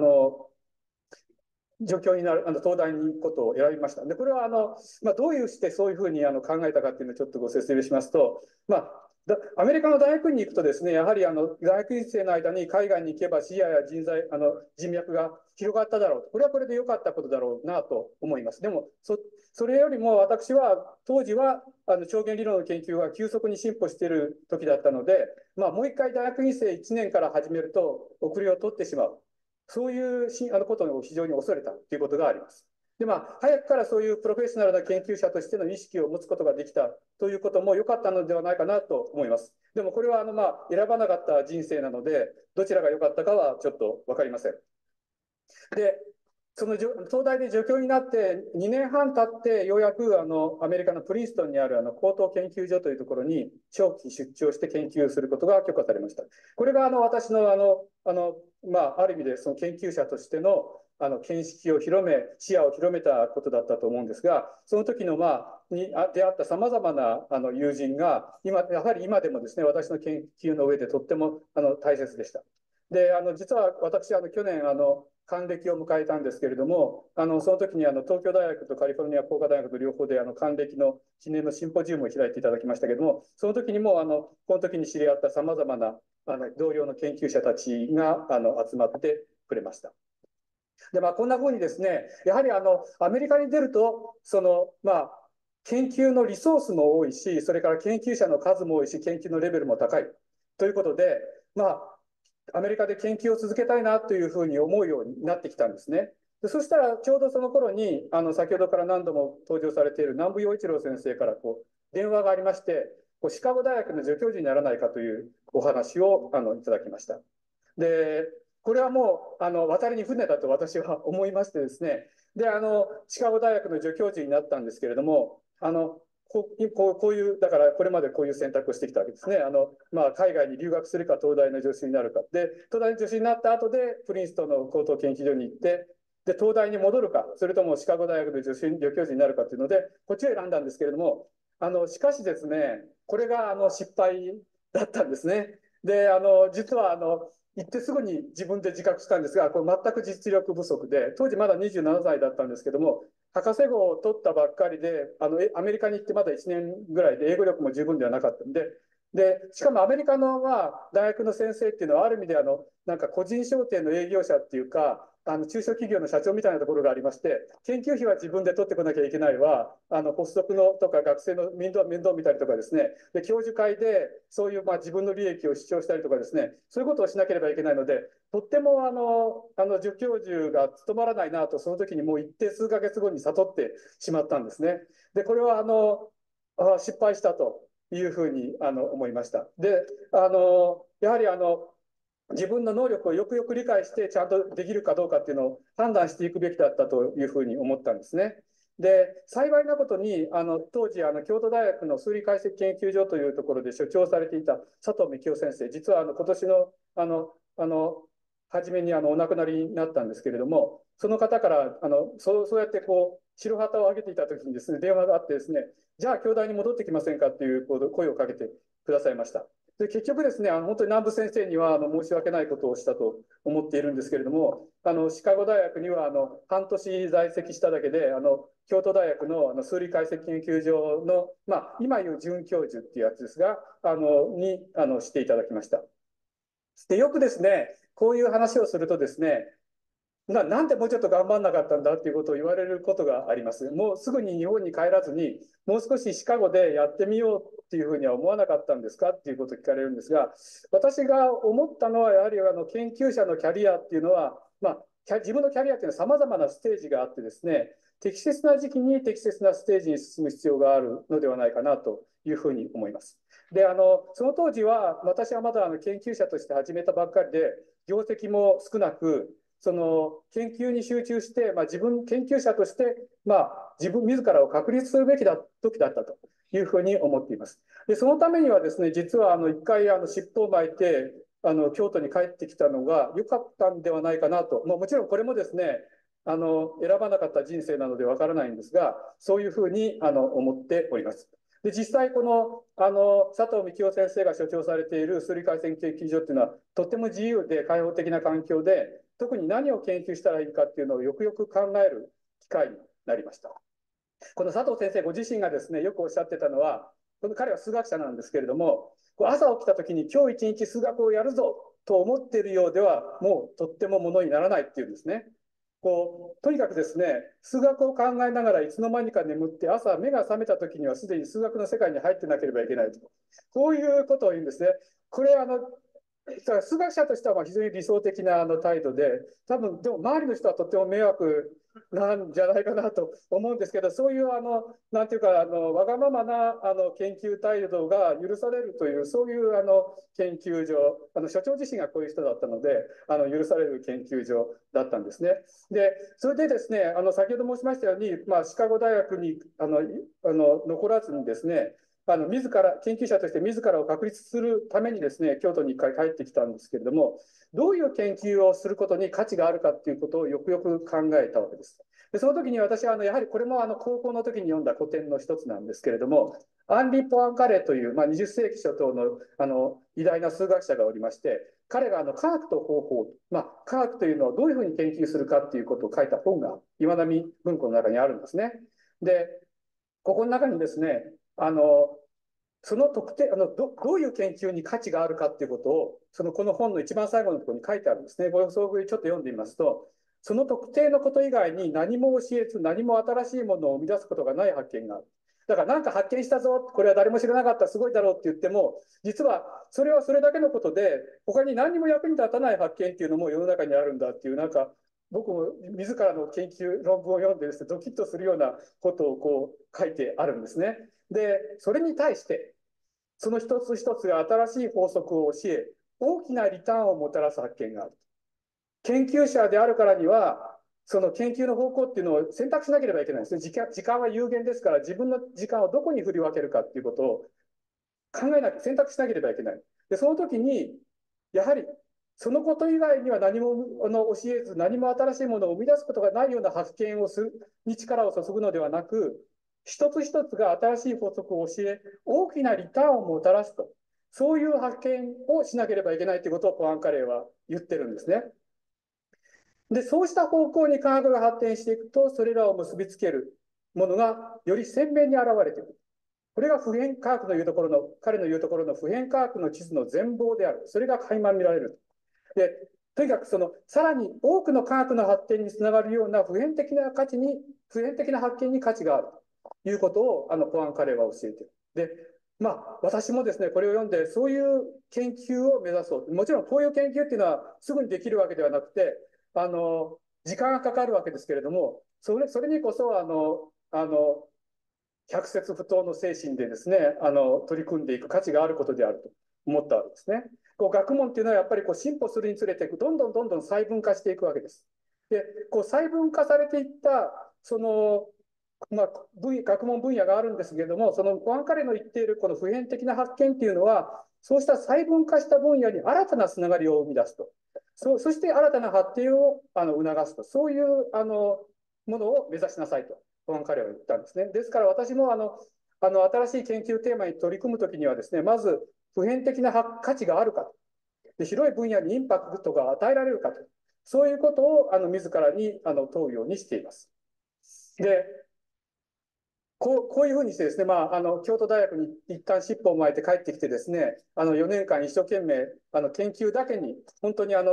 助教になる東大に行くことを選びました。で、これはどういうしてそういうふうに考えたかっていうのをちょっとご説明しますと、アメリカの大学院に行くとですね、やはり大学院生の間に海外に行けば視野や人脈が広がっただろう。これはこれで良かったことだろうなと思います。でも、それよりも私は、当時は超弦理論の研究が急速に進歩している時だったので、もう一回大学院生1年から始めると遅れを取ってしまう。そういうことを非常に恐れたということがあります。で、早くからそういうプロフェッショナルな研究者としての意識を持つことができたということも良かったのではないかなと思います。でもこれは選ばなかった人生なので、どちらが良かったかはちょっと分かりません。で、東大で助教になって2年半経って、ようやくアメリカのプリンストンにある高等研究所というところに長期出張して研究することが許可されました。これが私のある意味でその研究者としての見識を広め、視野を広めたことだったと思うんですが、その時のに出会ったさまざまな友人がやはり今でもですね、私の研究の上でとっても大切でした。で、実は私去年還暦を迎えたんですけれども、その時に東京大学とカリフォルニア工科大学両方で還暦の記念のシンポジウムを開いていただきましたけれども、その時にもこの時に知り合ったさまざまな同僚の研究者たちが集まってくれました。で、こんなふうにですね、やはりアメリカに出ると、研究のリソースも多いし、それから研究者の数も多いし、研究のレベルも高いということで、アメリカで研究を続けたいなというふうに思うようになってきたんですね。で、そしたらちょうどその頃に先ほどから何度も登場されている南部陽一郎先生から電話がありまして、シカゴ大学の助教授にならないかというお話をいただきました。で、これはもう渡りに船だと私は思いましてですね、でシカゴ大学の助教授になったんですけれども、こういう、だからこれまでこういう選択をしてきたわけですね。海外に留学するか、東大の助手になるか。で、東大の助手になった後で、プリンストンの高等研究所に行って、で、東大に戻るか、それともシカゴ大学で助教授になるかというので、こっちを選んだんですけれども、しかしですね、これが失敗だったんですね。で、実は行ってすぐに自分で自覚したんですが、これ全く実力不足で、当時まだ27歳だったんですけども、博士号を取ったばっかりで、アメリカに行ってまだ1年ぐらいで、英語力も十分ではなかったんで、しかもアメリカの大学の先生っていうのは、ある意味でなんか個人商店の営業者っていうか、中小企業の社長みたいなところがありまして、研究費は自分で取ってこなきゃいけないわ、ポスドクのとか学生の面倒見たりとかですね、で教授会でそういう自分の利益を主張したりとかですね、そういうことをしなければいけないので、とっても助教授が務まらないなと、その時にもう一定数ヶ月後に悟ってしまったんですね。で、これは失敗したというふうに思いました。で、やはり自分の能力をよくよく理解してちゃんとできるかどうかっていうのを判断していくべきだったというふうに思ったんですね。で、幸いなことに当時京都大学の数理解析研究所というところで所長されていた佐藤幹夫先生、実は今年の初めにお亡くなりになったんですけれども、 その方からそうやってこう白旗を上げていた時にですね、電話があってですね、じゃあ、京大に戻ってきませんかっていう声をかけてくださいました。で、結局ですね、本当に南部先生には申し訳ないことをしたと思っているんですけれども、シカゴ大学には半年在籍しただけで、京都大学の数理解析研究所の、今言う准教授っていうやつですが、していただきました。で、よくですね、こういう話をするとですね、なんでもうちょっと頑張んなかったんだっていうことを言われることがあります。もうすぐに日本に帰らずに、もう少しシカゴでやってみようっていうふうには思わなかったんですかっていうことを聞かれるんですが、私が思ったのは、やはり研究者のキャリアっていうのは、自分のキャリアっていうのは様々なステージがあってですね、適切な時期に適切なステージに進む必要があるのではないかなというふうに思います。で、その当時は、私はまだ研究者として始めたばっかりで、業績も少なく、その研究に集中して、研究者として、自らを確立するべき時だったというふうに思っています。で、そのためにはですね、実は一回尻尾を巻いて京都に帰ってきたのが良かったんではないかなと。もちろんこれもですね、選ばなかった人生なのでわからないんですが、そういうふうに思っております。で、実際この佐藤幹夫先生が所長されている数理回線研究所っていうのはとっても自由で開放的な環境で、特に何を研究したらいいかっていうのをよくよく考える機会になりました。この佐藤先生ご自身がですね、よくおっしゃってたのは、彼は数学者なんですけれども、朝起きた時に今日一日数学をやるぞと思っているようでは、もうとってもものにならないっていうんですね。とにかくですね、数学を考えながらいつの間にか眠って、朝目が覚めた時にはすでに数学の世界に入ってなければいけないと。こういうことを言うんですね。これ数学者としては非常に理想的な態度で、多分でも周りの人はとっても迷惑なんじゃないかなと思うんですけど、そういうなんていうかわがままな研究態度が許されるという、そういう研究所、所長自身がこういう人だったので、許される研究所だったんですね。で、それでですね、先ほど申しましたように、シカゴ大学に残らずにですね、自ら研究者として自らを確立するためにですね、京都に一回帰ってきたんですけれども、どういう研究をすることに価値があるかっていうことをよくよく考えたわけです。で、その時に私はやはりこれも高校の時に読んだ古典の一つなんですけれども、アンリ・ポアンカレという、20世紀初頭の偉大な数学者がおりまして、彼が科学と方法、科学というのをどういうふうに研究するかっていうことを書いた本が岩波文庫の中にあるんですね。で、ここの中にですね、その特定どういう研究に価値があるかっていうことを、この本の一番最後のところに書いてあるんですね。ご予想ちょっと読んでみますと、その特定のこと以外に何も教えず、何も新しいものを生み出すことがない発見がある。だから何か発見したぞ、これは誰も知らなかった、すごいだろうって言っても、実はそれはそれだけのことで、他に何にも役に立たない発見っていうのも世の中にあるんだっていう、僕も自らの研究論文を読んでですね、ドキッとするようなことを書いてあるんですね。で、それに対して、その一つ一つが新しい法則を教え、大きなリターンをもたらす発見がある。研究者であるからには、その研究の方向っていうのを選択しなければいけないんですね。時間は有限ですから、自分の時間をどこに振り分けるかっていうことを選択しなければいけない。で、その時に、やはり、そのこと以外には何も教えず、何も新しいものを生み出すことがないような発見に力を注ぐのではなく、一つ一つが新しい法則を教え、大きなリターンをもたらすと、そういう発見をしなければいけないということをポアンカレーは言ってるんですね。で、そうした方向に科学が発展していくと、それらを結びつけるものがより鮮明に現れてくる。これが普遍科学の言うところの、彼の言うところの普遍科学の地図の全貌である。それが垣間見られる。で、とにかくさらに多くの科学の発展につながるような普遍的な発見に価値があるということを、ポアンカレーは教えている。で、私もですね、これを読んで、そういう研究を目指そう。もちろん、こういう研究っていうのはすぐにできるわけではなくて、時間がかかるわけですけれども、それにこそ、百節不当の精神でですね、取り組んでいく価値があることであると思ったわけですね。学問っていうのはやっぱり進歩するにつれて、どんどん細分化していくわけです。で、細分化されていった、学問分野があるんですけれども、ポアンカレの言っているこの普遍的な発見っていうのは、そうした細分化した分野に新たなつながりを生み出すと。 そして新たな発展を促すと、そういうものを目指しなさいと、彼は言ったんですね。ですから私も新しい研究テーマに取り組むときにはですね、まず普遍的な価値があるかで、広い分野にインパクトが与えられるかと、そういうことを自らに問うようにしています。で、こういうふうにしてですね、京都大学に一旦尻尾を巻いて帰ってきてですね、4年間一生懸命研究だけに、本当に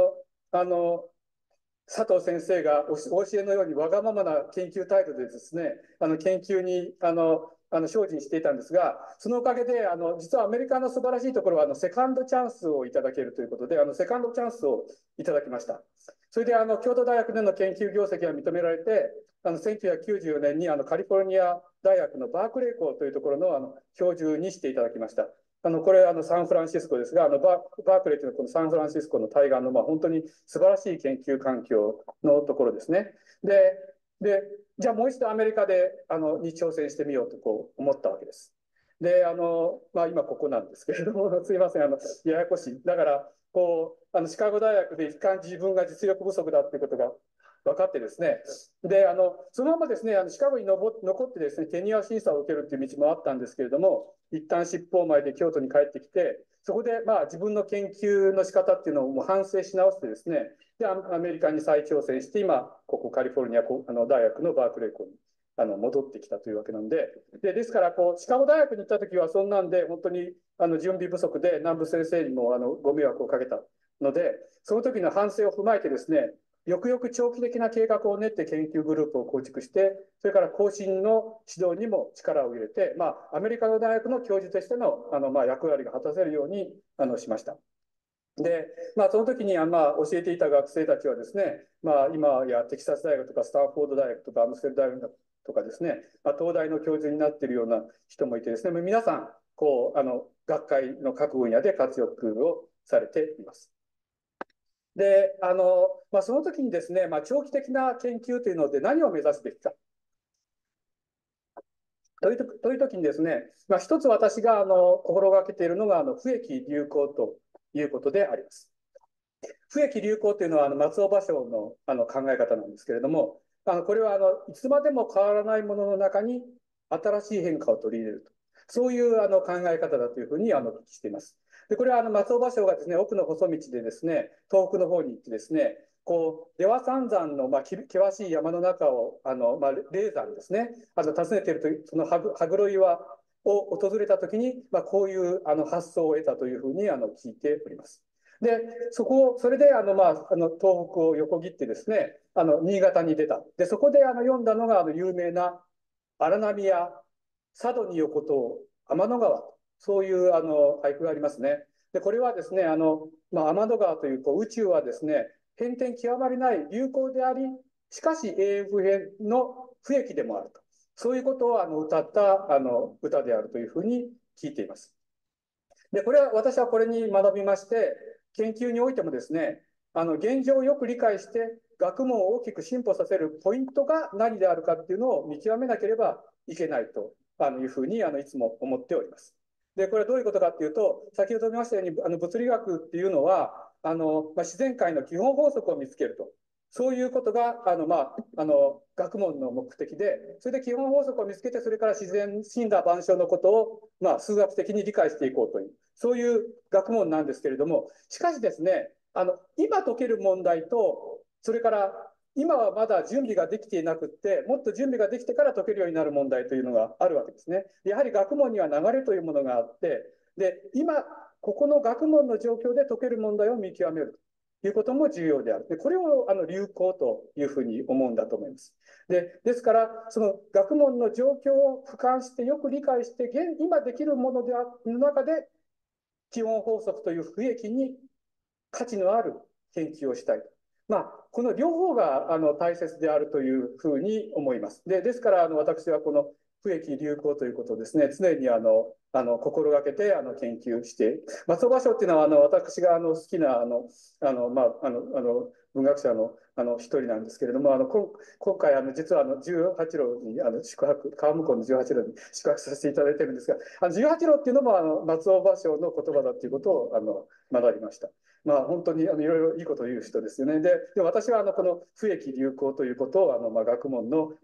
佐藤先生がお教えのようにわがままな研究態度でですね、研究に精進していたんですが、そのおかげで実はアメリカの素晴らしいところはセカンドチャンスをいただけるということで、セカンドチャンスをいただきました。それで京都大学での研究業績が認められて、1994年にカリフォルニア大学のバークレー校というところの教授にしていただきました。これサンフランシスコですが、バークレーというのはこのサンフランシスコの対岸の、本当に素晴らしい研究環境のところですね。で、じゃあもう一度アメリカでに挑戦してみようと思ったわけです。で、今ここなんですけれども、すいません、ややこしい。だから、シカゴ大学で一貫自分が実力不足だっていうことが分かってですね、で、そのままですね、シカゴに残ってですね、テニア審査を受けるっていう道もあったんですけれども、一旦尻尾を巻いて京都に帰ってきて、そこで自分の研究の仕方っていうのをもう反省し直してですね、で、アメリカに再挑戦して、今、ここカリフォルニア大学のバークレー校に戻ってきたというわけなんで、ですからシカゴ大学に行った時はそんなんで、本当に準備不足で南部先生にもご迷惑をかけたので、その時の反省を踏まえてですね、よくよく長期的な計画を練って研究グループを構築して、それから後進の指導にも力を入れて、アメリカの大学の教授としての役割が果たせるようにしました。で、その時に教えていた学生たちはですね、今やテキサス大学とかスタンフォード大学とかアムステル大学とかですね、東大の教授になっているような人もいてですね、皆さん、学会の各分野で活躍をされています。で、その時にですね、長期的な研究というので何を目指すべきか。という時にですね、一つ私が心がけているのが不易流行ということであります。不易流行というのは松尾芭蕉の考え方なんですけれども、これはいつまでも変わらないものの中に新しい変化を取り入れると、そういう考え方だというふうにお聞きしています。で、これは松尾芭蕉がですね、奥の細道でですね、遠くの方に行ってですね、出羽三山の険しい山の中を霊山ですね、訪ねていると、その羽黒岩を訪れたときに、こういう発想を得たというふうに聞いております。で、それで東北を横切ってですね、新潟に出た。で、そこで読んだのが有名な荒波や佐渡に横と天の川、そういう俳句がありますね。で、これはですね、天の川という宇宙はですね、変転極まりない流行であり、しかし永遠不変の不益でもあると。そういうことを歌った歌であるというふうに聞いています。で、私はこれに学びまして、研究においてもですね、現状をよく理解して、学問を大きく進歩させるポイントが何であるかっていうのを見極めなければいけないというふうにいつも思っております。で、これはどういうことかっていうと、先ほど言いましたように、物理学っていうのは、自然界の基本法則を見つけると。そういうことが、学問の目的で、それで基本法則を見つけて、それから自然真羅万象のことを、数学的に理解していこうという、そういう学問なんですけれども、しかしですね、今解ける問題と、それから今はまだ準備ができていなくって、もっと準備ができてから解けるようになる問題というのがあるわけですね。やはり学問には流れというものがあって、で、今、ここの学問の状況で解ける問題を見極めるということも重要である。で、これを流行というふうに思うんだと思います。ですから、その学問の状況を俯瞰してよく理解して、今できるものの中で、基本法則という不益に価値のある研究をしたい。この両方が大切であるというふうに思います。ですから私はこの不益流行ということをですね、常に心がけて研究して、松尾芭蕉っていうのは私が好きな文学者の一人なんですけれども、今回実は18路に宿泊、川向こうの18路に宿泊させていただいてるんですが、18路っていうのも松尾芭蕉の言葉だということを学びました。まあ、本当にいろいろいいことを言う人ですよね。で私はこの不易流行ということを学問の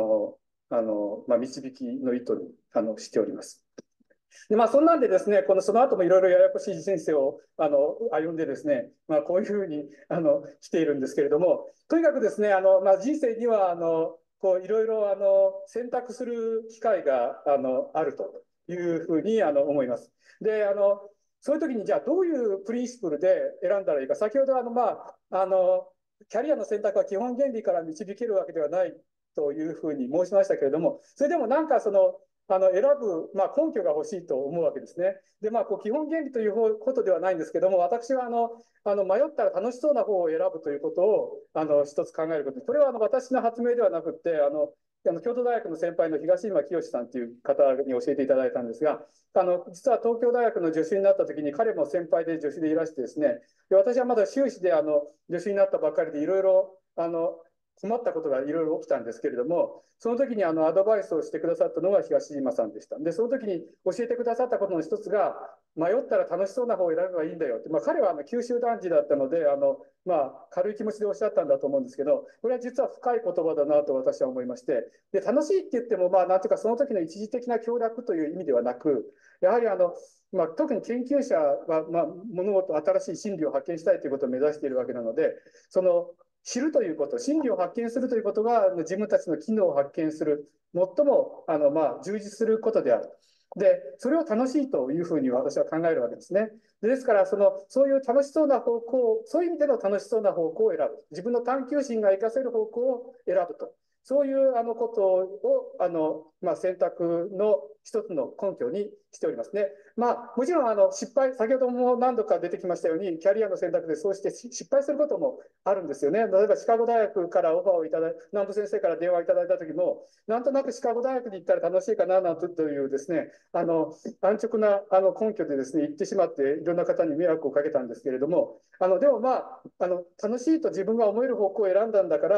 導きの意図にしております。でそんなんでですね、その後もいろいろややこしい人生を歩んでですね、こういうふうに来ているんですけれども、とにかくですね、人生にはいろいろ選択する機会があるというふうに思います。でそういう時にじゃあどういうプリンシプルで選んだらいいか、先ほどキャリアの選択は基本原理から導けるわけではないというふうに申しましたけれども、それでもなんか選ぶ、根拠が欲しいと思うわけですね。で、基本原理ということではないんですけども、私は迷ったら楽しそうな方を選ぶということを一つ考えることです。これは私の発明ではなくて、京都大学の先輩の東今清さんという方に教えていただいたんですが、実は東京大学の助手になった時に彼も先輩で助手でいらしてですね、で私はまだ修士で助手になったばかりでいろいろ困ったことがいろいろ起きたんですけれども、その時にアドバイスをしてくださったのが東島さんでした。で、その時に教えてくださったことの一つが、迷ったら楽しそうな方を選べばいいんだよって、彼は九州男児だったので軽い気持ちでおっしゃったんだと思うんですけど、これは実は深い言葉だなと私は思いまして、で楽しいって言ってもなんていうかその時の一時的な享楽という意味ではなく、やはり特に研究者は、物事新しい真理を発見したいということを目指しているわけなので、知るということ、真理を発見するということが自分たちの機能を発見する最も充実することである。で、それを楽しいというふうに私は考えるわけですね。ですからそういう楽しそうな方向、そういう意味での楽しそうな方向を選ぶ。自分の探求心が活かせる方向を選ぶと。そういうことを選択の一つの根拠にしておりますね。もちろん失敗、先ほども何度か出てきましたように、キャリアの選択でそうして失敗することもあるんですよね。例えばシカゴ大学からオファーをいただい南部先生から電話をいただいた時も、なんとなくシカゴ大学に行ったら楽しいかななんてというですね、安直な根拠でですね、行ってしまっていろんな方に迷惑をかけたんですけれども、でも楽しいと自分が思える方向を選んだんだから、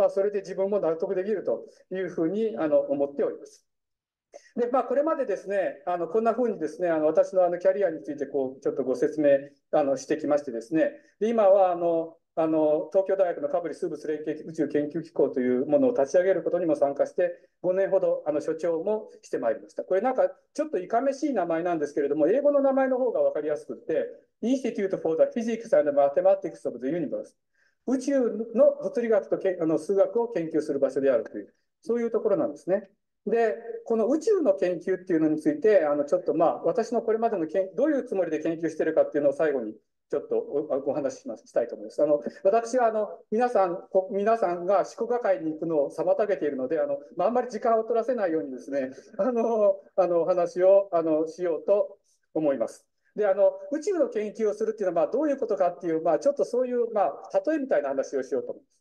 それで自分も納得できるというふうに思っております。で、これまでですね、こんなふうにですね、私のキャリアについてちょっとご説明してきましてですね、で今は東京大学のカブリ生物連携宇宙研究機構というものを立ち上げることにも参加して、5年ほど所長もしてまいりました。これなんかちょっといかめしい名前なんですけれども、英語の名前の方が分かりやすくって、Institute for the Physics and Mathematics of the Universe。宇宙の物理学と数学を研究する場所であるという、そういうところなんですね。で、この宇宙の研究っていうのについて、ちょっと私のこれまでのどういうつもりで研究しているかっていうのを最後にちょっとお話ししたいと思います。私は皆さんが四国会に行くのを妨げているので、あんまり時間を取らせないようにですね、お話をしようと思います。で、宇宙の研究をするっていうのはどういうことかっていう、ちょっとそういう、例えみたいな話をしようと思います。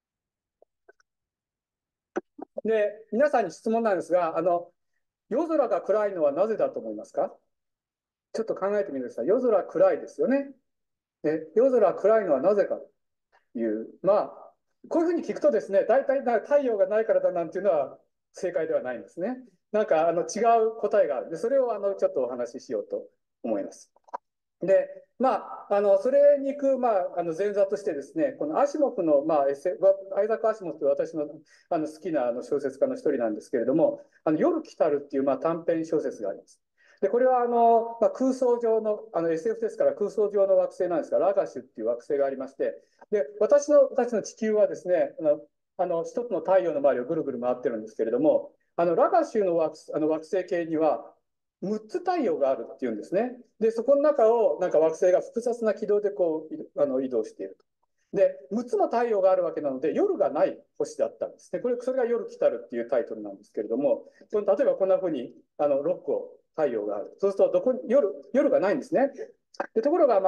で、皆さんに質問なんですが、夜空が暗いのはなぜだと思いますか？ちょっと考えてみてください。夜空暗いですよね。で、夜空暗いのはなぜかという、こういうふうに聞くとですね、大体太陽がないからだなんていうのは正解ではないんですね。なんか違う答えがある。で、それをちょっとお話ししようと思います。で、それに行く、前座としてですね、このアシモフの、アイザック・アシモフという私の好きな小説家の一人なんですけれども、夜来たるっていう、短編小説があります。で、これは空想上の、SF ですから空想上の惑星なんですが、ラガシュっていう惑星がありまして、で、私たちの地球はですね、一つの太陽の周りをぐるぐる回ってるんですけれども、ラガシュの惑星系には、6つ太陽があるっていうんですね。で、そこの中をなんか惑星が複雑な軌道で移動していると。で、6つも太陽があるわけなので、夜がない星だったんですね。それが夜来たるっていうタイトルなんですけれども、例えばこんなふうに6個太陽がある。そうすると夜がないんですね。でところが、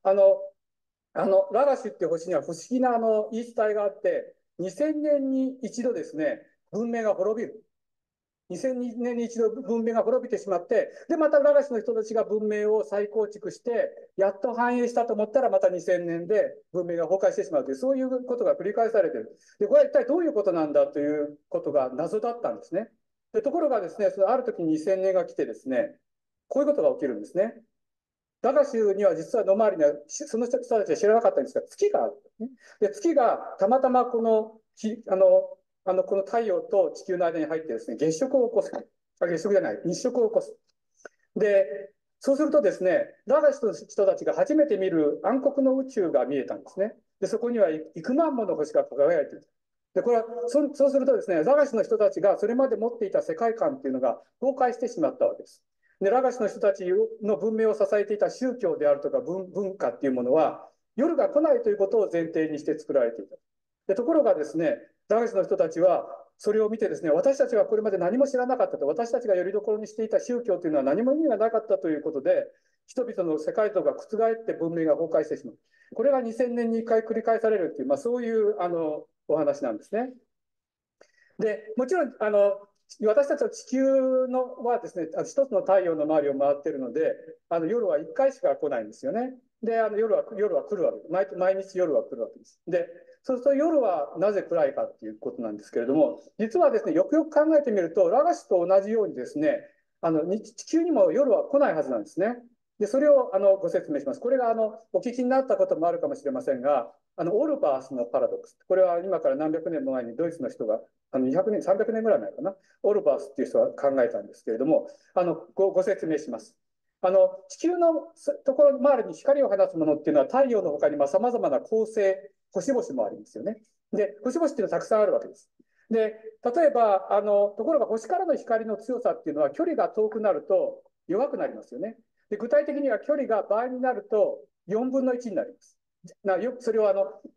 ラガシュっていう星には不思議な言い伝えがあって、2000年に一度ですね、文明が滅びる。 2000年に一度文明が滅びてしまって、で、またラガシの人たちが文明を再構築して、やっと繁栄したと思ったら、また2000年で文明が崩壊してしまうという、そういうことが繰り返されている。で、これは一体どういうことなんだということが謎だったんですね。で、ところがですね、そのある時に2000年が来てですね、こういうことが起きるんですね。ダガ州には実は野回りには、その人たちは知らなかったんですが、月がある、ね。で、月がたまたまこの、この太陽と地球の間に入ってですね、月食を起こす。月食じゃない、日食を起こす。で、そうするとですね、ダガシの人たちが初めて見る暗黒の宇宙が見えたんですね。で、そこには幾万もの星が輝いている。で、これはそうするとですね、ラガシの人たちがそれまで持っていた世界観っていうのが崩壊してしまったわけです。で、ラガシの人たちの文明を支えていた宗教であるとか文化っていうものは、夜が来ないということを前提にして作られていた。で、ところがですね、ラガシの人たちは、それを見てですね、私たちはこれまで何も知らなかったと、私たちがよりどころにしていた宗教というのは何も意味がなかったということで、人々の世界像が覆って文明が崩壊してしまう。これが2000年に1回繰り返されるという、そういうお話なんですね。で、もちろん、私たちは地球のはですね、一つの太陽の周りを回っているので、夜は1回しか来ないんですよね。で、夜は来るわけです。毎日夜は来るわけです。で、そうすると夜はなぜ暗いかっていうことなんですけれども、実はですね、よくよく考えてみると、ラガスと同じようにですね、地球にも夜は来ないはずなんですね。で、それをご説明します。これがお聞きになったこともあるかもしれませんが、オルバースのパラドックス。これは今から何百年も前にドイツの人が200年、300年ぐらい前かな、オルバースっていう人が考えたんですけれども、ご説明します。地球のところ周りに光を放つものっていうのは太陽のほかにさまざまな恒星、星々もありますよね。で、星々っていうのはたくさんあるわけです。で、例えば、ところが星からの光の強さっていうのは距離が遠くなると弱くなりますよね。で、具体的には距離が倍になると4分の1になります。それを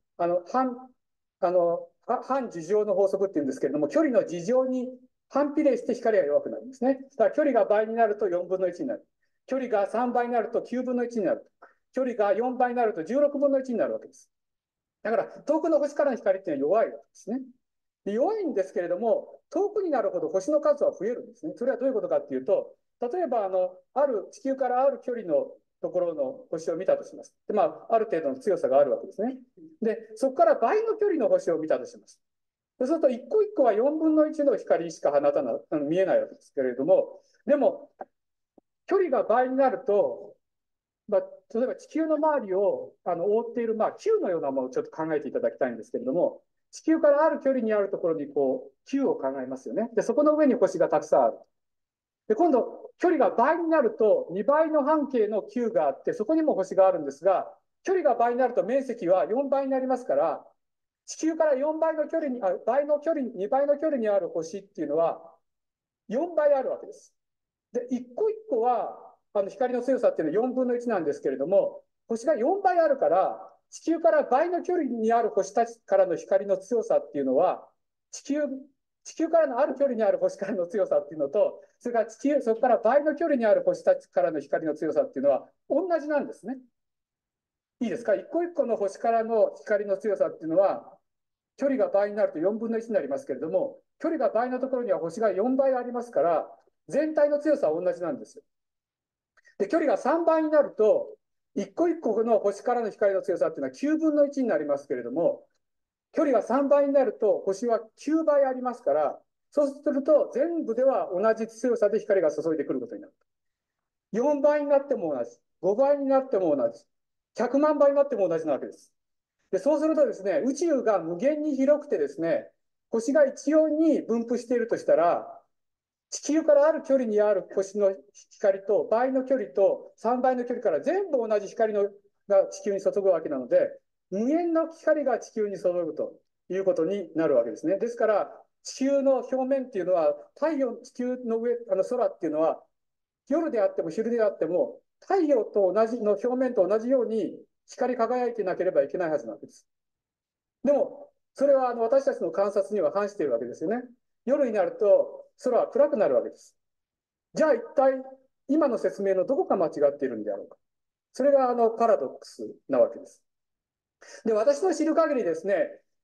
反事乗の法則っていうんですけれども、距離の事乗に反比例して光が弱くなるんですね。だから距離が倍になると4分の1になる。距離が3倍になると9分の1になる。距離が4倍になると16分の1になるわけです。だから遠くの星からの光っていうのは弱いわけですね。弱いんですけれども、遠くになるほど星の数は増えるんですね。それはどういうことかっていうと、例えば地球からある距離のところの星を見たとします。で、ある程度の強さがあるわけですね。で、そこから倍の距離の星を見たとします。そうすると、一個一個は4分の1の光しか放たない、見えないわけですけれども、でも、距離が倍になると、例えば地球の周りを覆っている、球のようなものをちょっと考えていただきたいんですけれども、地球からある距離にあるところに球を考えますよね。で、そこの上に星がたくさんある。で、今度、距離が倍になると、2倍の半径の球があって、そこにも星があるんですが、距離が倍になると面積は4倍になりますから、地球から4倍の距離に、倍の距離、2倍の距離にある星っていうのは、4倍あるわけです。で、一個一個は、光の強さっていうのは4分の1なんですけれども、星が4倍あるから、地球から倍の距離にある星たちからの光の強さっていうのは、地球からのある距離にある星からの強さっていうのと、それからそこから倍の距離にある星たちからの光の強さっていうのは同じなんですね。いいですか？一個一個の星からの光の強さっていうのは、距離が倍になると4分の1になりますけれども、距離が倍のところには星が4倍ありますから、全体の強さは同じなんですよ。で、距離が3倍になると、一個一個の星からの光の強さっていうのは9分の1になりますけれども、距離が3倍になると星は9倍ありますから、そうすると全部では同じ強さで光が注いでくることになる。4倍になっても同じ、5倍になっても同じ、100万倍になっても同じなわけです。で、そうするとですね、宇宙が無限に広くてですね、星が一様に分布しているとしたら、地球からある距離にある星の光と倍の距離と3倍の距離から全部同じ光が地球に注ぐわけなので、無限の光が地球に注ぐということになるわけですね。ですから、地球の表面っていうのは、地球の上、空っていうのは、夜であっても昼であっても、太陽と同じの表面と同じように光り輝いていなければいけないはずなわけです。でも、それは私たちの観察には反しているわけですよね。夜になると空は暗くなるわけです。じゃあ一体今の説明のどこが間違っているんであろうか。それがパラドックスなわけです。で、私の知る限りですね、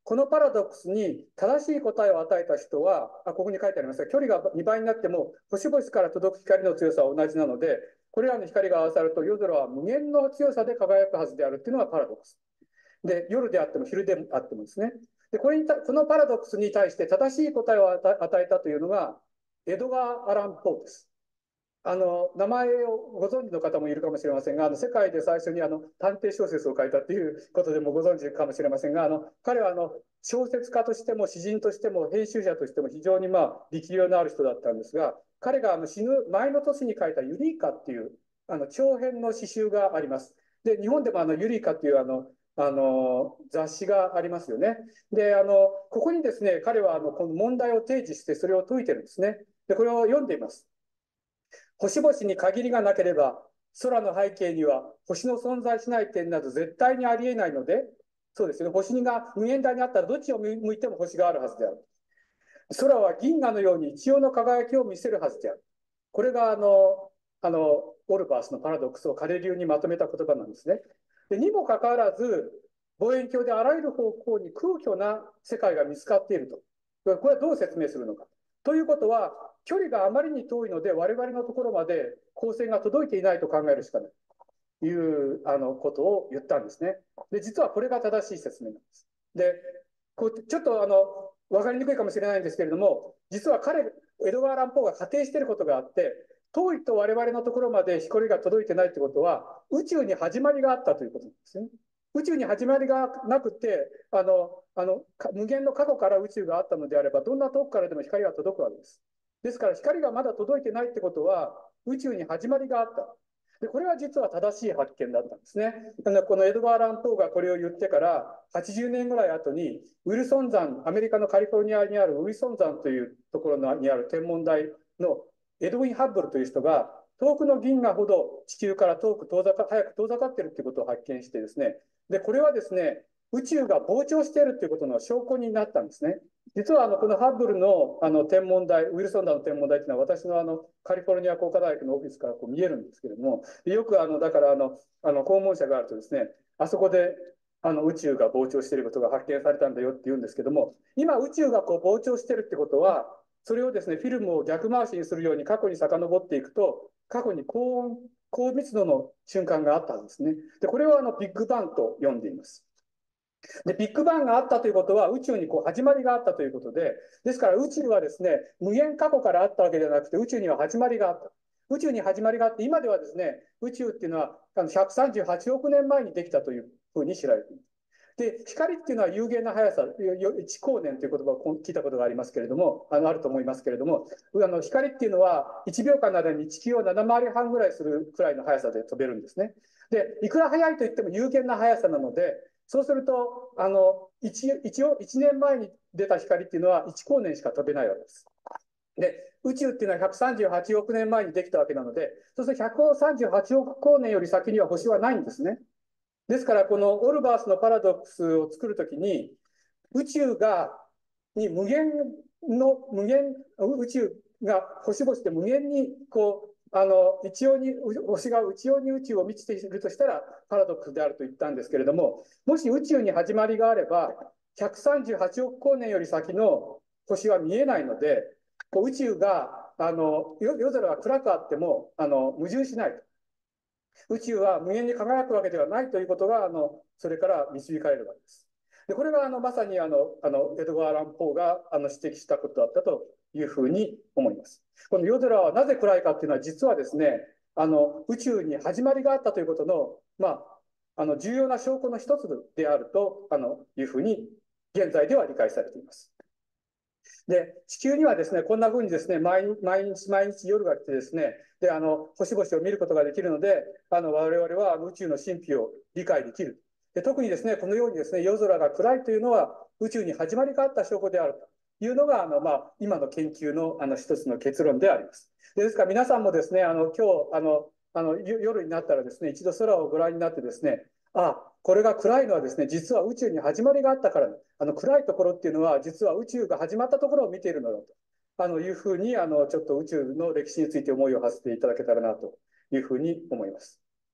このパラドックスに正しい答えを与えた人は、ここに書いてありますが、距離が2倍になっても星々から届く光の強さは同じなので、これらの光が合わさると夜空は無限の強さで輝くはずであるっていうのがパラドックス。で、夜であっても昼であってもですね。で、このパラドックスに対して正しい答えを与えたというのが、エドガー・アラン・ポーです。名前をご存知の方もいるかもしれませんが、世界で最初に探偵小説を書いたということでもご存知かもしれませんが、彼は小説家としても詩人としても編集者としても非常に力量のある人だったんですが、彼が死ぬ前の年に書いたユリイカっていう長編の詩集があります。で、日本でもユリイカっていう雑誌がありますよね。で、ここにですね、彼はこの問題を提示して、それを解いてるんですね。で、これを読んでいます。星々に限りがなければ、空の背景には星の存在しない点など絶対にありえないので、そうですね、星が無限大にあったらどっちを向いても星があるはずである。空は銀河のように一様の輝きを見せるはずである。これがオルバースのパラドックスを彼流にまとめた言葉なんですね。でにもかかわらず、望遠鏡であらゆる方向に空虚な世界が見つかっていると。これはどう説明するのか。ということは、距離があまりに遠いので、我々のところまで光線が届いていないと考えるしかないということを言ったんですね。で、実はこれが正しい説明なんです。で、ちょっと分かりにくいかもしれないんですけれども、実はエドガー・ランポーが仮定していることがあって、遠いと我々のところまで光が届いてないってことは、宇宙に始まりがあったということなんですね。宇宙に始まりがなくて、無限の過去から宇宙があったのであれば、どんな遠くからでも光が届くわけです。ですから、光がまだ届いてないってことは、宇宙に始まりがあった。で、これは実は正しい発見だったんですね。このエドガー・ランポーがこれを言ってから80年ぐらい後に、ウィルソン山、アメリカのカリフォルニアにあるウィルソン山というところにある天文台のエドウィン・ハッブルという人が、遠くの銀河ほど地球から早く遠ざかっているということを発見してですね、で、これはですね、宇宙が膨張しているということの証拠になったんですね。実はこのハッブルの天文台、ウィルソンダの天文台というのは私のカリフォルニア工科大学のオフィスから見えるんですけれども、よくだから訪問者があるとですね、あそこで宇宙が膨張していることが発見されたんだよって言うんですけども、今宇宙が膨張しているってことは、それをですね、フィルムを逆回しにするように過去に遡っていくと、過去に高密度の瞬間があったんですね。で、これをビッグバンと呼んでいます。で、ビッグバンがあったということは宇宙に始まりがあったということで、ですから宇宙はですね、無限過去からあったわけではなくて、宇宙には始まりがあった。宇宙に始まりがあって、今ではですね、宇宙っていうのは138億年前にできたというふうに知られています。で、光っていうのは有限な速さ、1光年という言葉を聞いたことがありますけれども、あると思いますけれども、光っていうのは1秒間の間に地球を7回り半ぐらいするくらいの速さで飛べるんですね。で、いくら速いといっても有限な速さなので、そうすると、1年前に出た光っていうのは1光年しか飛べないわけです。で、宇宙っていうのは138億年前にできたわけなので、そうすると138億光年より先には星はないんですね。ですから、このオルバースのパラドックスを作るときに、宇宙に無限、宇宙が星々で無限に一様に、星が一様に宇宙を満ちているとしたらパラドックスであると言ったんですけれども、もし宇宙に始まりがあれば、138億光年より先の星は見えないので、宇宙が、夜空が暗くあっても矛盾しないと。宇宙は無限に輝くわけではないということが、それから導かれるわけです。で、これがまさにエドガー・ランポーが指摘したことだったというふうに思います。この夜空はなぜ暗いかっていうのは、実はですね、宇宙に始まりがあったということの、重要な証拠の一つであるというふうに、現在では理解されています。で、地球にはですね、こんなふうにですね、毎日夜が来てですね、で、星々を見ることができるので、我々は宇宙の神秘を理解できる。で、特にですね、このようにですね、夜空が暗いというのは、宇宙に始まりがあった証拠であるというのが、今の研究の一つの結論であります。ですから皆さんもですね、今日、夜になったらですね、一度空をご覧になってですね、これが暗いのはですね、実は宇宙に始まりがあったから、暗いところっていうのは、実は宇宙が始まったところを見ているのだというふうにちょっと宇宙の歴史について思いを馳せていただけたらなというふうに思います。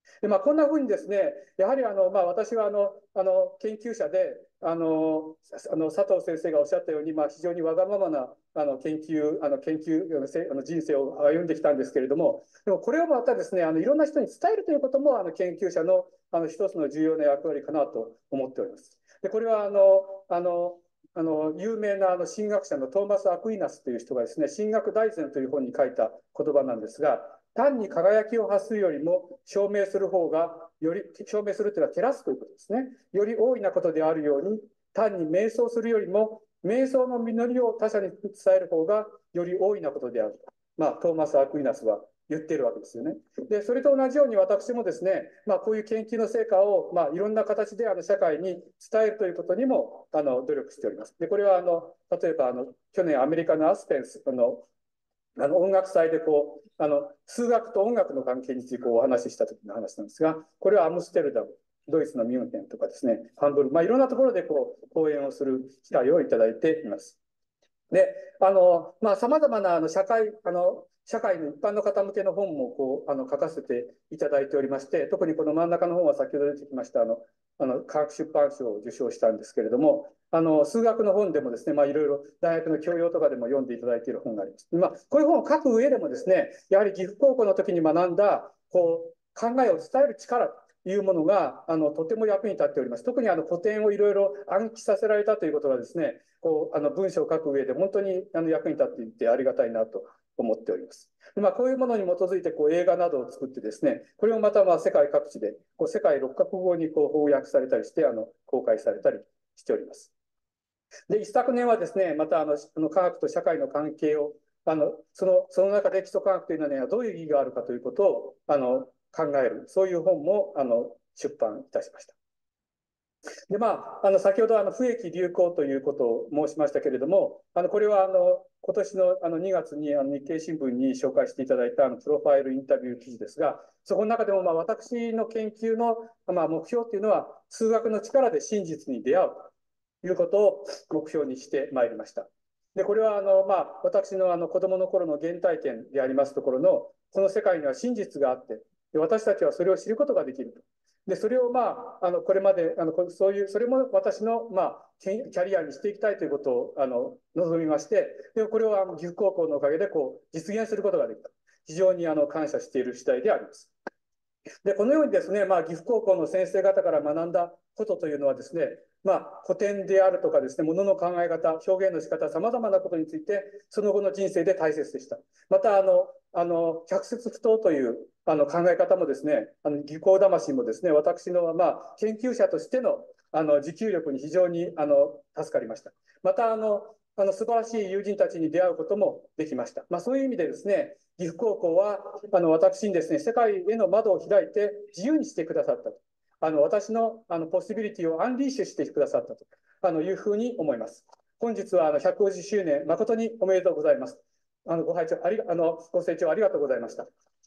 で、こんなふうにですね、やはり私は研究者で、佐藤先生がおっしゃったように、非常にわがままな研究人生を歩んできたんですけれども、でもこれをまたですね、いろんな人に伝えるということも、研究者の一つの重要な役割かなと思っております。で、これは有名な神学者のトーマス・アクイナスという人がですね、神学大全という本に書いた言葉なんですが、単に輝きを発するよりも証明する方が証明するというのは照らすということですね。より大いなことであるように、単に瞑想するよりも瞑想の実りを他者に伝える方がより大いなことであると、トーマス・アクイナスは言っているわけですよね。で、それと同じように私もですね、こういう研究の成果を、いろんな形で社会に伝えるということにも努力しております。で、これは例えば去年アメリカのアスペンス音楽祭で数学と音楽の関係についてお話しした時の話なんですが、これはアムステルダム、ドイツのミュンヘンとかですね、ハンブルク、いろんなところで講演をする機会をいただいています。で、さまざまな社会の一般の方向けの本も書かせていただいておりまして、特にこの真ん中の本は先ほど出てきました科学出版賞を受賞したんですけれども、数学の本でもですね、いろいろ大学の教養とかでも読んでいただいている本があります。こういう本を書く上でもですね、やはり岐阜高校の時に学んだ考えを伝える力というものがとても役に立っております。特に古典をいろいろ暗記させられたということはですね、文章を書く上で本当に役に立っていてありがたいなと思っております。こういうものに基づいて映画などを作ってですね、これをまた世界各地で世界6カ国語に翻訳されたりして公開されたりしております。で、一昨年はですね、また科学と社会の関係をその中で基礎科学というのはどういう意義があるかということを考える、そういう本も出版いたしました。で、先ほど不易流行ということを申しましたけれども、これは今年の2月に日経新聞に紹介していただいたプロファイルインタビュー記事ですが、そこの中でも私の研究の目標というのは、数学の力で真実に出会うということを目標にしてまいりました。で、これは私の子供の頃の原体験でありますところの、この世界には真実があって、で私たちはそれを知ることができると。で、それをこれまで、それも私のキャリアにしていきたいということを望みまして、で、これを岐阜高校のおかげで実現することができた。非常に感謝している次第であります。で、このようにですね、岐阜高校の先生方から学んだことというのはですね、古典であるとかですね、ものの考え方、表現の仕方、さまざまなことについて、その後の人生で大切でした。また、百説不当という考え方もですね、技巧魂もですね、私の、研究者としての持久力に非常に助かりました。また、素晴らしい友人たちに出会うこともできました。そういう意味でですね、岐阜高校は私にですね、世界への窓を開いて自由にしてくださったと。私のポシビリティをアンリッシュしてくださったというふうに思います。本日は150周年、誠におめでとうございます。ご拝聴ご清聴ありがとうございました。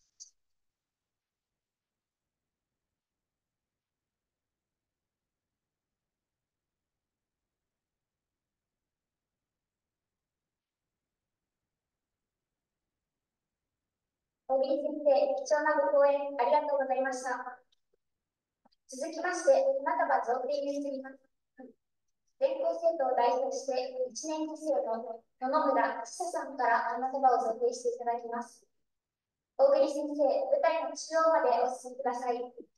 大喜利先生、貴重なご講演ありがとうございました。続きまして、花束贈呈に移ります。全校生徒を代表して、1年期生の野々村千沙さんから花束を贈呈していただきます。大喜利先生、舞台の中央までお進みください。